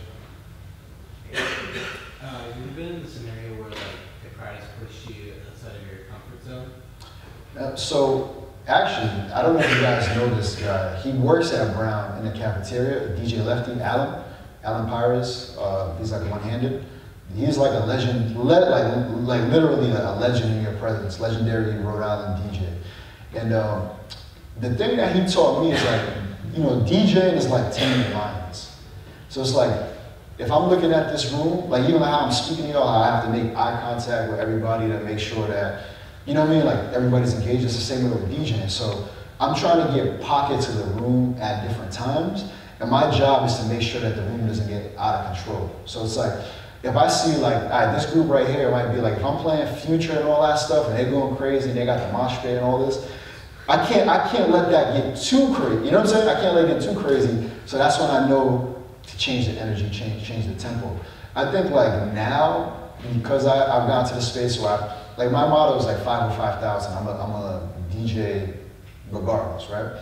Speaker 9: Uh, have you been in a scenario where like the crowd has pushed you outside of your comfort zone?
Speaker 3: Uh, so actually, I don't know if you guys know this guy. He works at Brown in the cafeteria. D J Lefty, Alan, Alan Pires. Uh, he's like one-handed. He's like a legend, le like like literally a legend in your presence, legendary Rhode Island D J. And um, the thing that he taught me is like, you know, DJing is like taming lions. So it's like, if I'm looking at this room, like even how I'm speaking to y'all, I have to make eye contact with everybody to make sure that, you know what I mean, like everybody's engaged. It's the same way with DJing. So I'm trying to get pockets of the room at different times, and my job is to make sure that the room doesn't get out of control. So it's like, if I see like, all right, this group right here might be like, if I'm playing Future and all that stuff, and they're going crazy, and they got the mosh pit and all this, I can't, I can't let that get too crazy. You know what I'm saying? I can't let it get too crazy. So that's when I know to change the energy, change, change the tempo. I think like now, because I, I've gone to the space where I, like my motto is like five or five thousand. I'm a, I'm a D J regardless, right?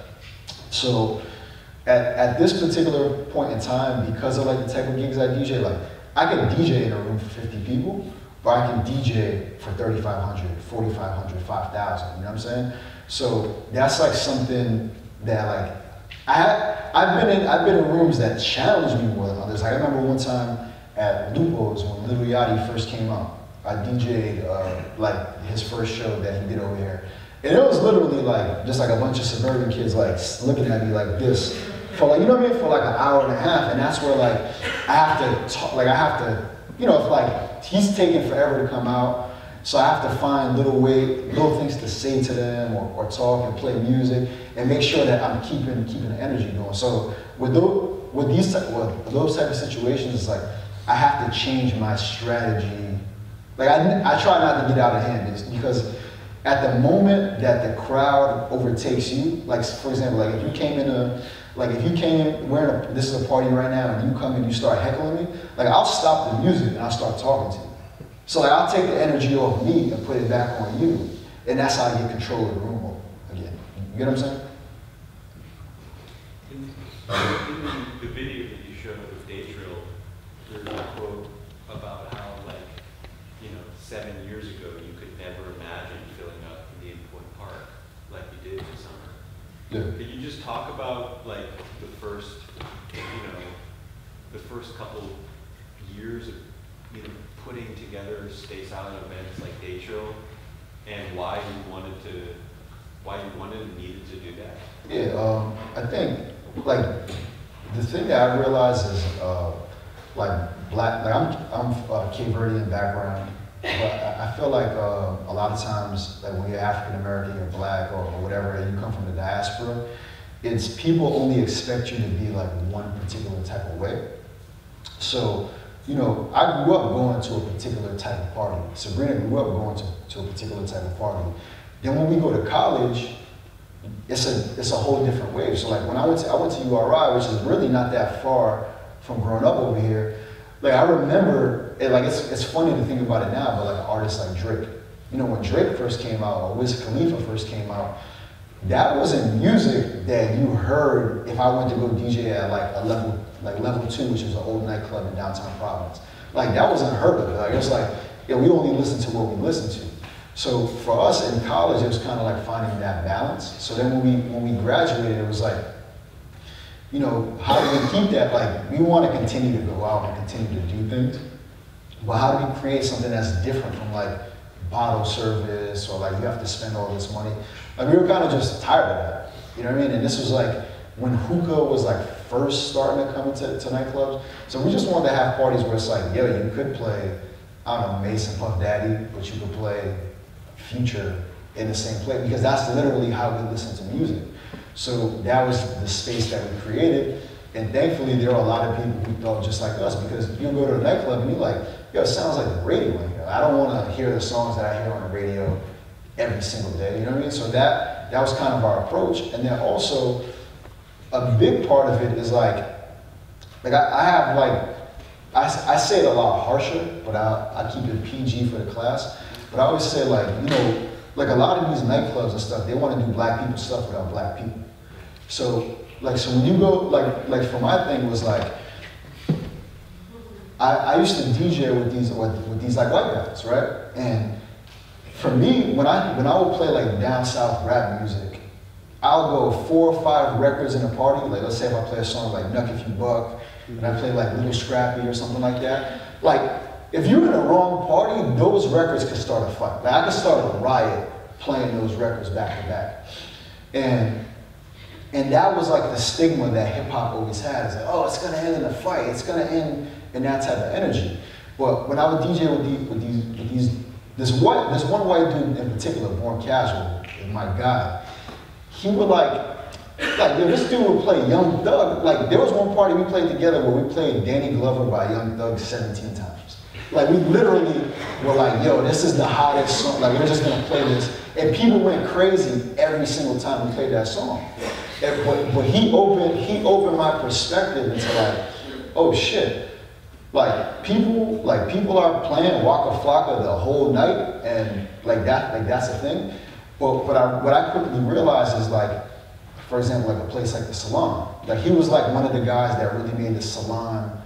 Speaker 3: So at, at this particular point in time, because of like the type of gigs I D J, like I can D J in a room for fifty people, or I can D J for thirty-five hundred, forty-five hundred, five thousand, you know what I'm saying? So that's like something that like, I, I've been in I've been in rooms that challenge me more than others. Like I remember one time at Lupo's when Lil Yachty first came out, I D J'd uh, like his first show that he did over here. And it was literally like, just like a bunch of suburban kids like looking at me like this for like, you know what I mean, for like an hour and a half. And that's where like, I have to talk, like I have to, you know, if like, he's taking forever to come out, so I have to find little way, little things to say to them or, or talk and play music and make sure that I'm keeping keeping the energy going. So with those, with these type, with those type of situations, it's like I have to change my strategy. Like I, I try not to get out of hand because at the moment that the crowd overtakes you, like for example, like if you came in a, like if you came wearing a, this is a party right now and you come and you start heckling me, like I'll stop the music and I'll start talking to you. So like I'll take the energy off me and put it back on you, and that's how I get control of the room again. You get what I'm saying?
Speaker 10: In, in the video that you showed with Datrill, there's a quote about how, like, you know, seven years ago you could never imagine filling up the Point Park like you did this summer.
Speaker 3: Yeah.
Speaker 10: Could you just talk about, like, the first, you know, the first couple years of, you know, putting together Stay Silent events like Datrill, and why you wanted to, why you wanted and needed to do that?
Speaker 3: Yeah, um, I think, like, the thing that I realized is, uh, like, black, like, I'm, I'm uh, Cape Verdean background, but I, I feel like uh, a lot of times, like, when you're African American, you're black, or, or whatever, and you come from the diaspora, it's people only expect you to be, like, one particular type of way. So, you know, I grew up going to a particular type of party. Sabrina grew up going to, to a particular type of party. Then when we go to college, it's a it's a whole different wave. So like when I went to I went to U R I, which is really not that far from growing up over here. Like I remember, it, like it's it's funny to think about it now, but like artists like Drake, you know, when Drake first came out or Wiz Khalifa first came out, that wasn't music that you heard if I went to go D J at like a level like level two, which is an old nightclub in downtown Providence. Like that wasn't heard of. Like it was like, yeah, we only listen to what we listen to. So for us in college, it was kind of like finding that balance. So then when we when we graduated, it was like, you know, how do we keep that? Like we want to continue to go out and continue to do things, but how do we create something that's different from like bottle service or like you have to spend all this money? Like we were kind of just tired of that, you know what I mean? And this was like when hookah was like first starting to come into to nightclubs. So we just wanted to have parties where it's like, yo, you could play, I don't know, Mason Puff Daddy, but you could play Future in the same place, because that's literally how we listen to music. So that was the space that we created, and thankfully there are a lot of people who thought just like us, because you go to a nightclub and you're like, yo, it sounds like the radio in here. I don't want to hear the songs that I hear on the radio every single day, you know what I mean? So that, that was kind of our approach, and then also, a big part of it is like, like I, I have like, I, I say it a lot harsher, but I, I keep it P G for the class. But I always say like, you know, like a lot of these nightclubs and stuff, they want to do black people stuff without black people. So like, so when you go, like, like for my thing was like, I, I used to D J with these, with, with these like white guys, right? And for me, when I, when I would play like down south rap music, I'll go four or five records in a party. Like let's say if I play a song like Nuck If You Buck, and I play like Little Scrappy or something like that. Like if you're in the wrong party, those records could start a fight. Like I could start a riot playing those records back to back. And and that was like the stigma that hip hop always had. It's like, oh, it's gonna end in a fight. It's gonna end in that type of energy. But when I would D J with these, with these, with these this white, this one white dude in particular, Born Casual, is my guy. He would like, like this dude would play Young Thug. Like there was one party we played together where we played Danny Glover by Young Thug seventeen times. Like we literally were like, yo, this is the hottest song. Like we're just gonna play this. And people went crazy every single time we played that song. And, but, but he opened, he opened my perspective into like, oh shit. Like people, like people are playing Waka Flocka the whole night, and like that, like that's a thing. But what I, what I quickly realized is like, for example, like a place like the Salon. Like he was like one of the guys that really made the Salon,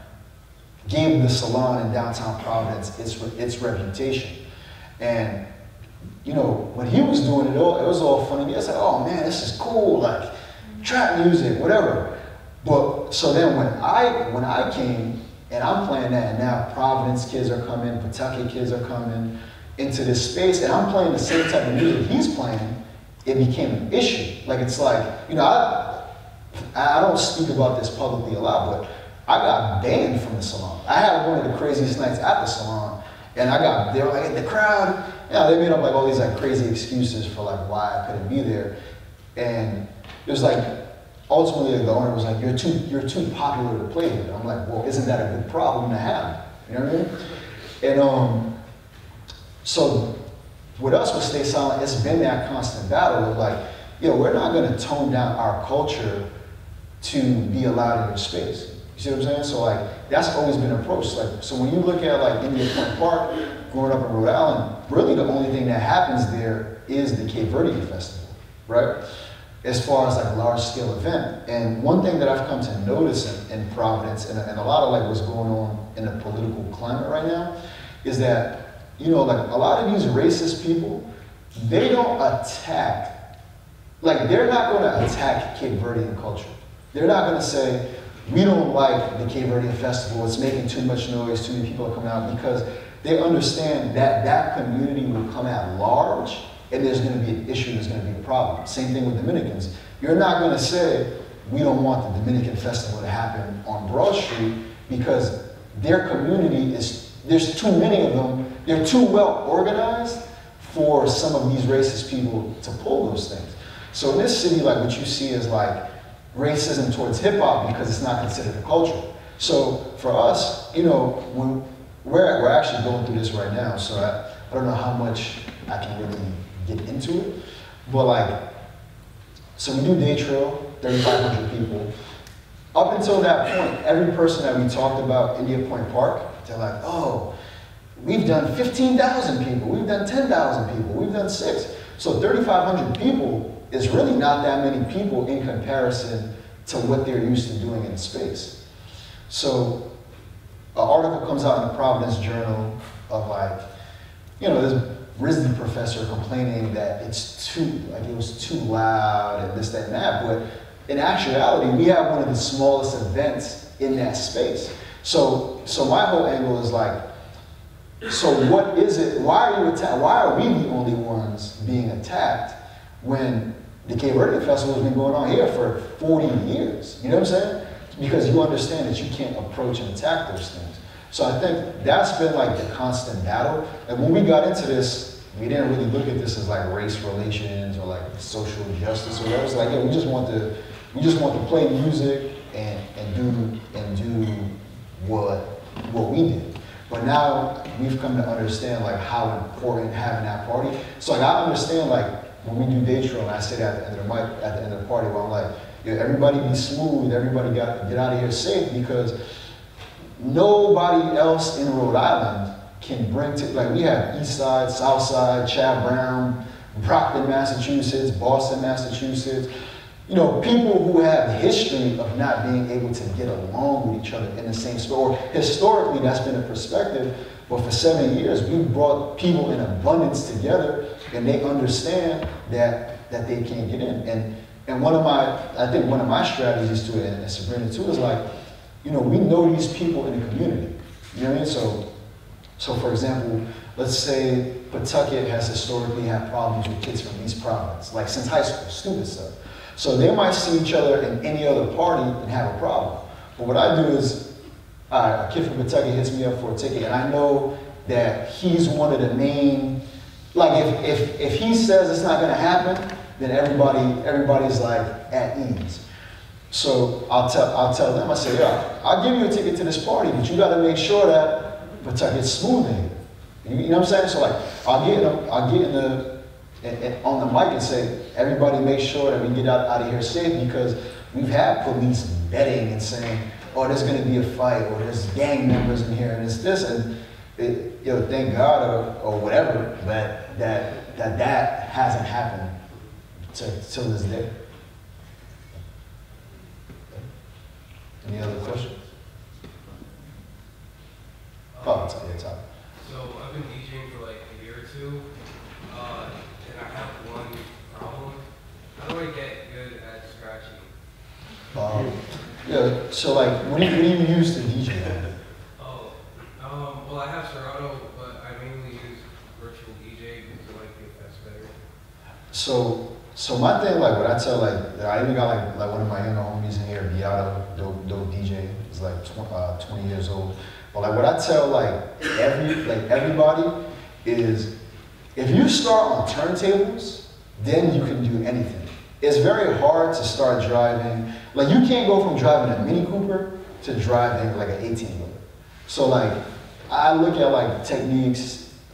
Speaker 3: gave the Salon in downtown Providence its its reputation. And you know, when he was doing it all, it was all funny. I was like, oh man, this is cool, like trap music, whatever. But so then when I when I came and I'm playing that, and now Providence kids are coming, Pawtucket kids are coming into this space, and I'm playing the same type of music he's playing, it became an issue. Like it's like, you know, I I don't speak about this publicly a lot, but I got banned from the Salon. I had one of the craziest nights at the Salon, and I got, they were like, in the crowd, you know, they made up like all these like crazy excuses for like why I couldn't be there. And it was like, ultimately the owner was like, you're too, you're too popular to play here. I'm like, well, isn't that a good problem to have? You know what I mean? And um, so with us, with Stay Silent, it's been that constant battle of like, yo, we're not gonna tone down our culture to be allowed in your space. You see what I'm saying? So like, that's always been approached. Like, so when you look at like India Point Park, growing up in Rhode Island, really the only thing that happens there is the Cape Verdean Festival, right? As far as like a large scale event. And one thing that I've come to notice in, in Providence, and, and a lot of like what's going on in the political climate right now, is that, you know, like a lot of these racist people, they don't attack, like they're not gonna attack Cape Verdean culture. They're not gonna say, we don't like the Cape Verdean Festival, it's making too much noise, too many people are coming out, because they understand that that community will come at large and there's gonna be an issue, there's gonna be a problem. Same thing with Dominicans. You're not gonna say, we don't want the Dominican Festival to happen on Broad Street because their community is, there's too many of them, they're too well organized for some of these racist people to pull those things. So in this city, like what you see is like racism towards hip hop because it's not considered a culture. So for us, you know, when we're, we're actually going through this right now, so I, I don't know how much I can really get into it, but like, so we do day trail, thirty-five hundred people. Up until that point, every person that we talked about India Point Park, they're like, oh, we've done fifteen thousand people, we've done ten thousand people, we've done six. So thirty-five hundred people is really not that many people in comparison to what they're used to doing in space. So an article comes out in the Providence Journal of like, you know, this R I S D professor complaining that it's too, like it was too loud and this, that, and that, but in actuality, we have one of the smallest events in that space. So, so my whole angle is like, so what is it, why are you attacked, why are we the only ones being attacked when the Cape Verdean Festival has been going on here for forty years? You know what I'm saying? Because you understand that you can't approach and attack those things. So I think that's been like the constant battle. And when we got into this, we didn't really look at this as like race relations or like social justice or whatever. It was like, yeah, we just want to, we just want to play music and, and do and do what what we did. But now we've come to understand like how important having that party. So like I understand like when we do day trail and I say that at the end of the mic, at the end of the party, where I'm like, yeah, everybody be smooth, everybody got get out of here safe, because nobody else in Rhode Island can bring to, like we have East Side, South Side, Chad Brown, Brockton, Massachusetts, Boston, Massachusetts. You know, people who have history of not being able to get along with each other in the same space. Or historically, that's been a perspective. But for seventy years, we've brought people in abundance together, and they understand that that they can't get in. And and one of my, I think one of my strategies to it, and Sabrina too, is like, you know, we know these people in the community. You know what I mean? So, so for example, let's say Pawtucket has historically had problems with kids from East Providence, like since high school, stupid stuff. So they might see each other in any other party and have a problem. But what I do is, all right, a kid from Pawtucket hits me up for a ticket, and I know that he's one of the main, like if, if, if he says it's not gonna happen, then everybody, everybody's like at ease. So I'll tell, I'll tell them, I say, yeah, I'll give you a ticket to this party, but you gotta make sure that Pawtucket's smooth in. You, you know what I'm saying? So like, I'll get, I'll get in the, in, in, on the mic and say, everybody make sure that we get out, out of here safe, because we've had police betting and saying, oh, there's gonna be a fight, or there's gang members in here, and it's this, and it, you know, thank God, or, or whatever, that, that, that that hasn't happened to, till this day. Any other questions? Oh, it's on the top.
Speaker 11: So I've been DJing for like a year or two, uh, and I have one problem. How do I get good at scratching?
Speaker 3: Um, yeah, so like, what do you, what do you use to D J at?
Speaker 11: Oh, um, well I have Serato, but I mainly use virtual D J because I like the effects better.
Speaker 3: So, so my thing, like what I tell, like, I even got like, like one of my younger homies in here, Beato, dope, dope D J, he's like tw uh, twenty years old. But like what I tell like every, like everybody is, if you start on turntables, then you can do anything. It's very hard to start driving, like you can't go from driving a Mini Cooper to driving like an eighteen wheeler. So like, I look at like techniques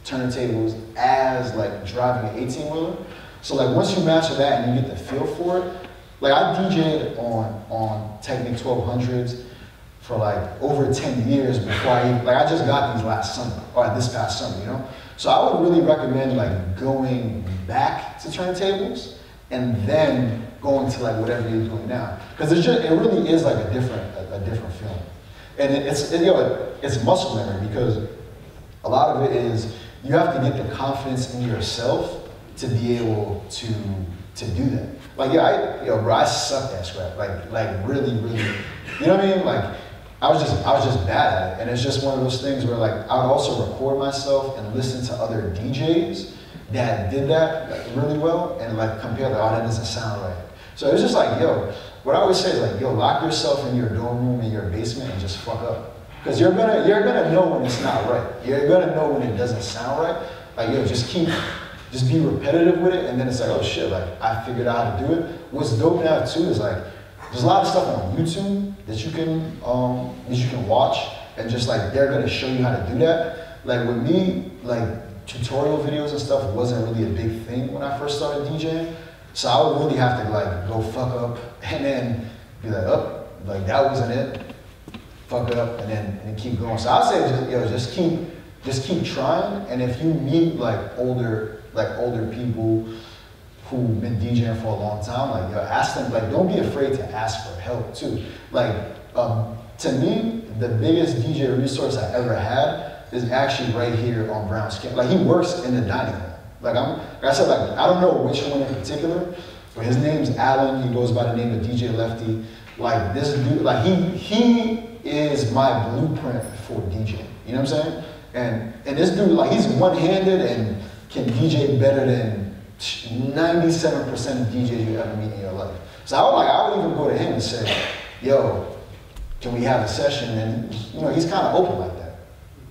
Speaker 3: turntables as like driving an eighteen wheeler. So like once you master that and you get the feel for it, like I D J'd on on Technic twelve hundreds for like over ten years before I even, like I just got these last summer, or this past summer, you know? So I would really recommend like going back to turntables and then going to like whatever you're doing now. Because it's just, it really is like a different, a, a different feeling. And it, it's, it, you know, it's muscle memory because a lot of it is, you have to get the confidence in yourself to be able to, to do that. Like, yeah, I, yo, bro, I sucked at scrap, like, like really, really, you know what I mean? Like, I was just, I was just bad at it. And it's just one of those things where like, I would also record myself and listen to other D Js that did that like, really well and like compare like, oh, that doesn't sound right. So it's just like, yo, what I always say is like, yo, lock yourself in your dorm room, in your basement and just fuck up. Because you're gonna, you're gonna know when it's not right. You're gonna know when it doesn't sound right. Like, yo, just keep, just be repetitive with it and then it's like, oh shit, like I figured out how to do it. What's dope now too is like, there's a lot of stuff on YouTube that you can um, that you can watch, and just like they're gonna show you how to do that. Like with me, like tutorial videos and stuff wasn't really a big thing when I first started DJing, so I would really have to like go fuck up and then be like, oh, like that wasn't it, fuck up, and then and then keep going. So I'd say just yo, just keep just keep trying, and if you meet like older like older people who've been DJing for a long time, like, yo, ask them, like, don't be afraid to ask for help, too. Like, um, to me, the biggest D J resource I ever had is actually right here on Brown's campus. Like, he works in the dining hall. Like, I'm, like I said, like, I don't know which one in particular, but his name's Alan, he goes by the name of D J Lefty. Like, this dude, like, he, he is my blueprint for DJing, you know what I'm saying? And, and this dude, like, he's one-handed and can D J better than ninety-seven percent of D Js you ever meet in your life. So I would like, I would even go to him and say, yo, can we have a session? And you know, he's kind of open like that.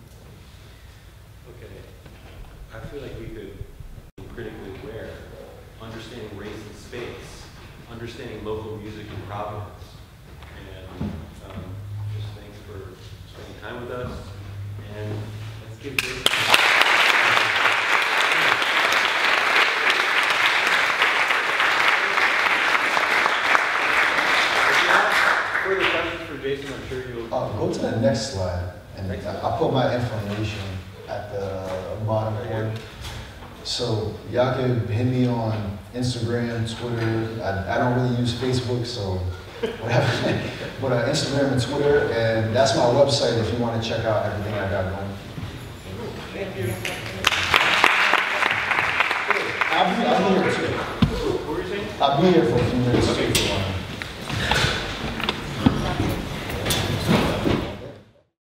Speaker 10: Okay. I feel like we could be critically aware, understanding race and space, understanding local music in Providence. And um, just thanks for spending time with us. And let's give this. Further questions for Jason? I'm sure you'll.
Speaker 3: Uh, go to the next slide, and
Speaker 10: Next slide.
Speaker 3: I'll put my information at the bottom corner. So y'all can hit me on Instagram, Twitter. I, I don't really use Facebook, so whatever. But uh, Instagram and Twitter, and that's my website if you want to check out everything I got going.
Speaker 10: Thank you.
Speaker 3: I'll be, I'll be here too.
Speaker 10: What were you saying?
Speaker 3: I'll be here for a few minutes.
Speaker 10: Okay.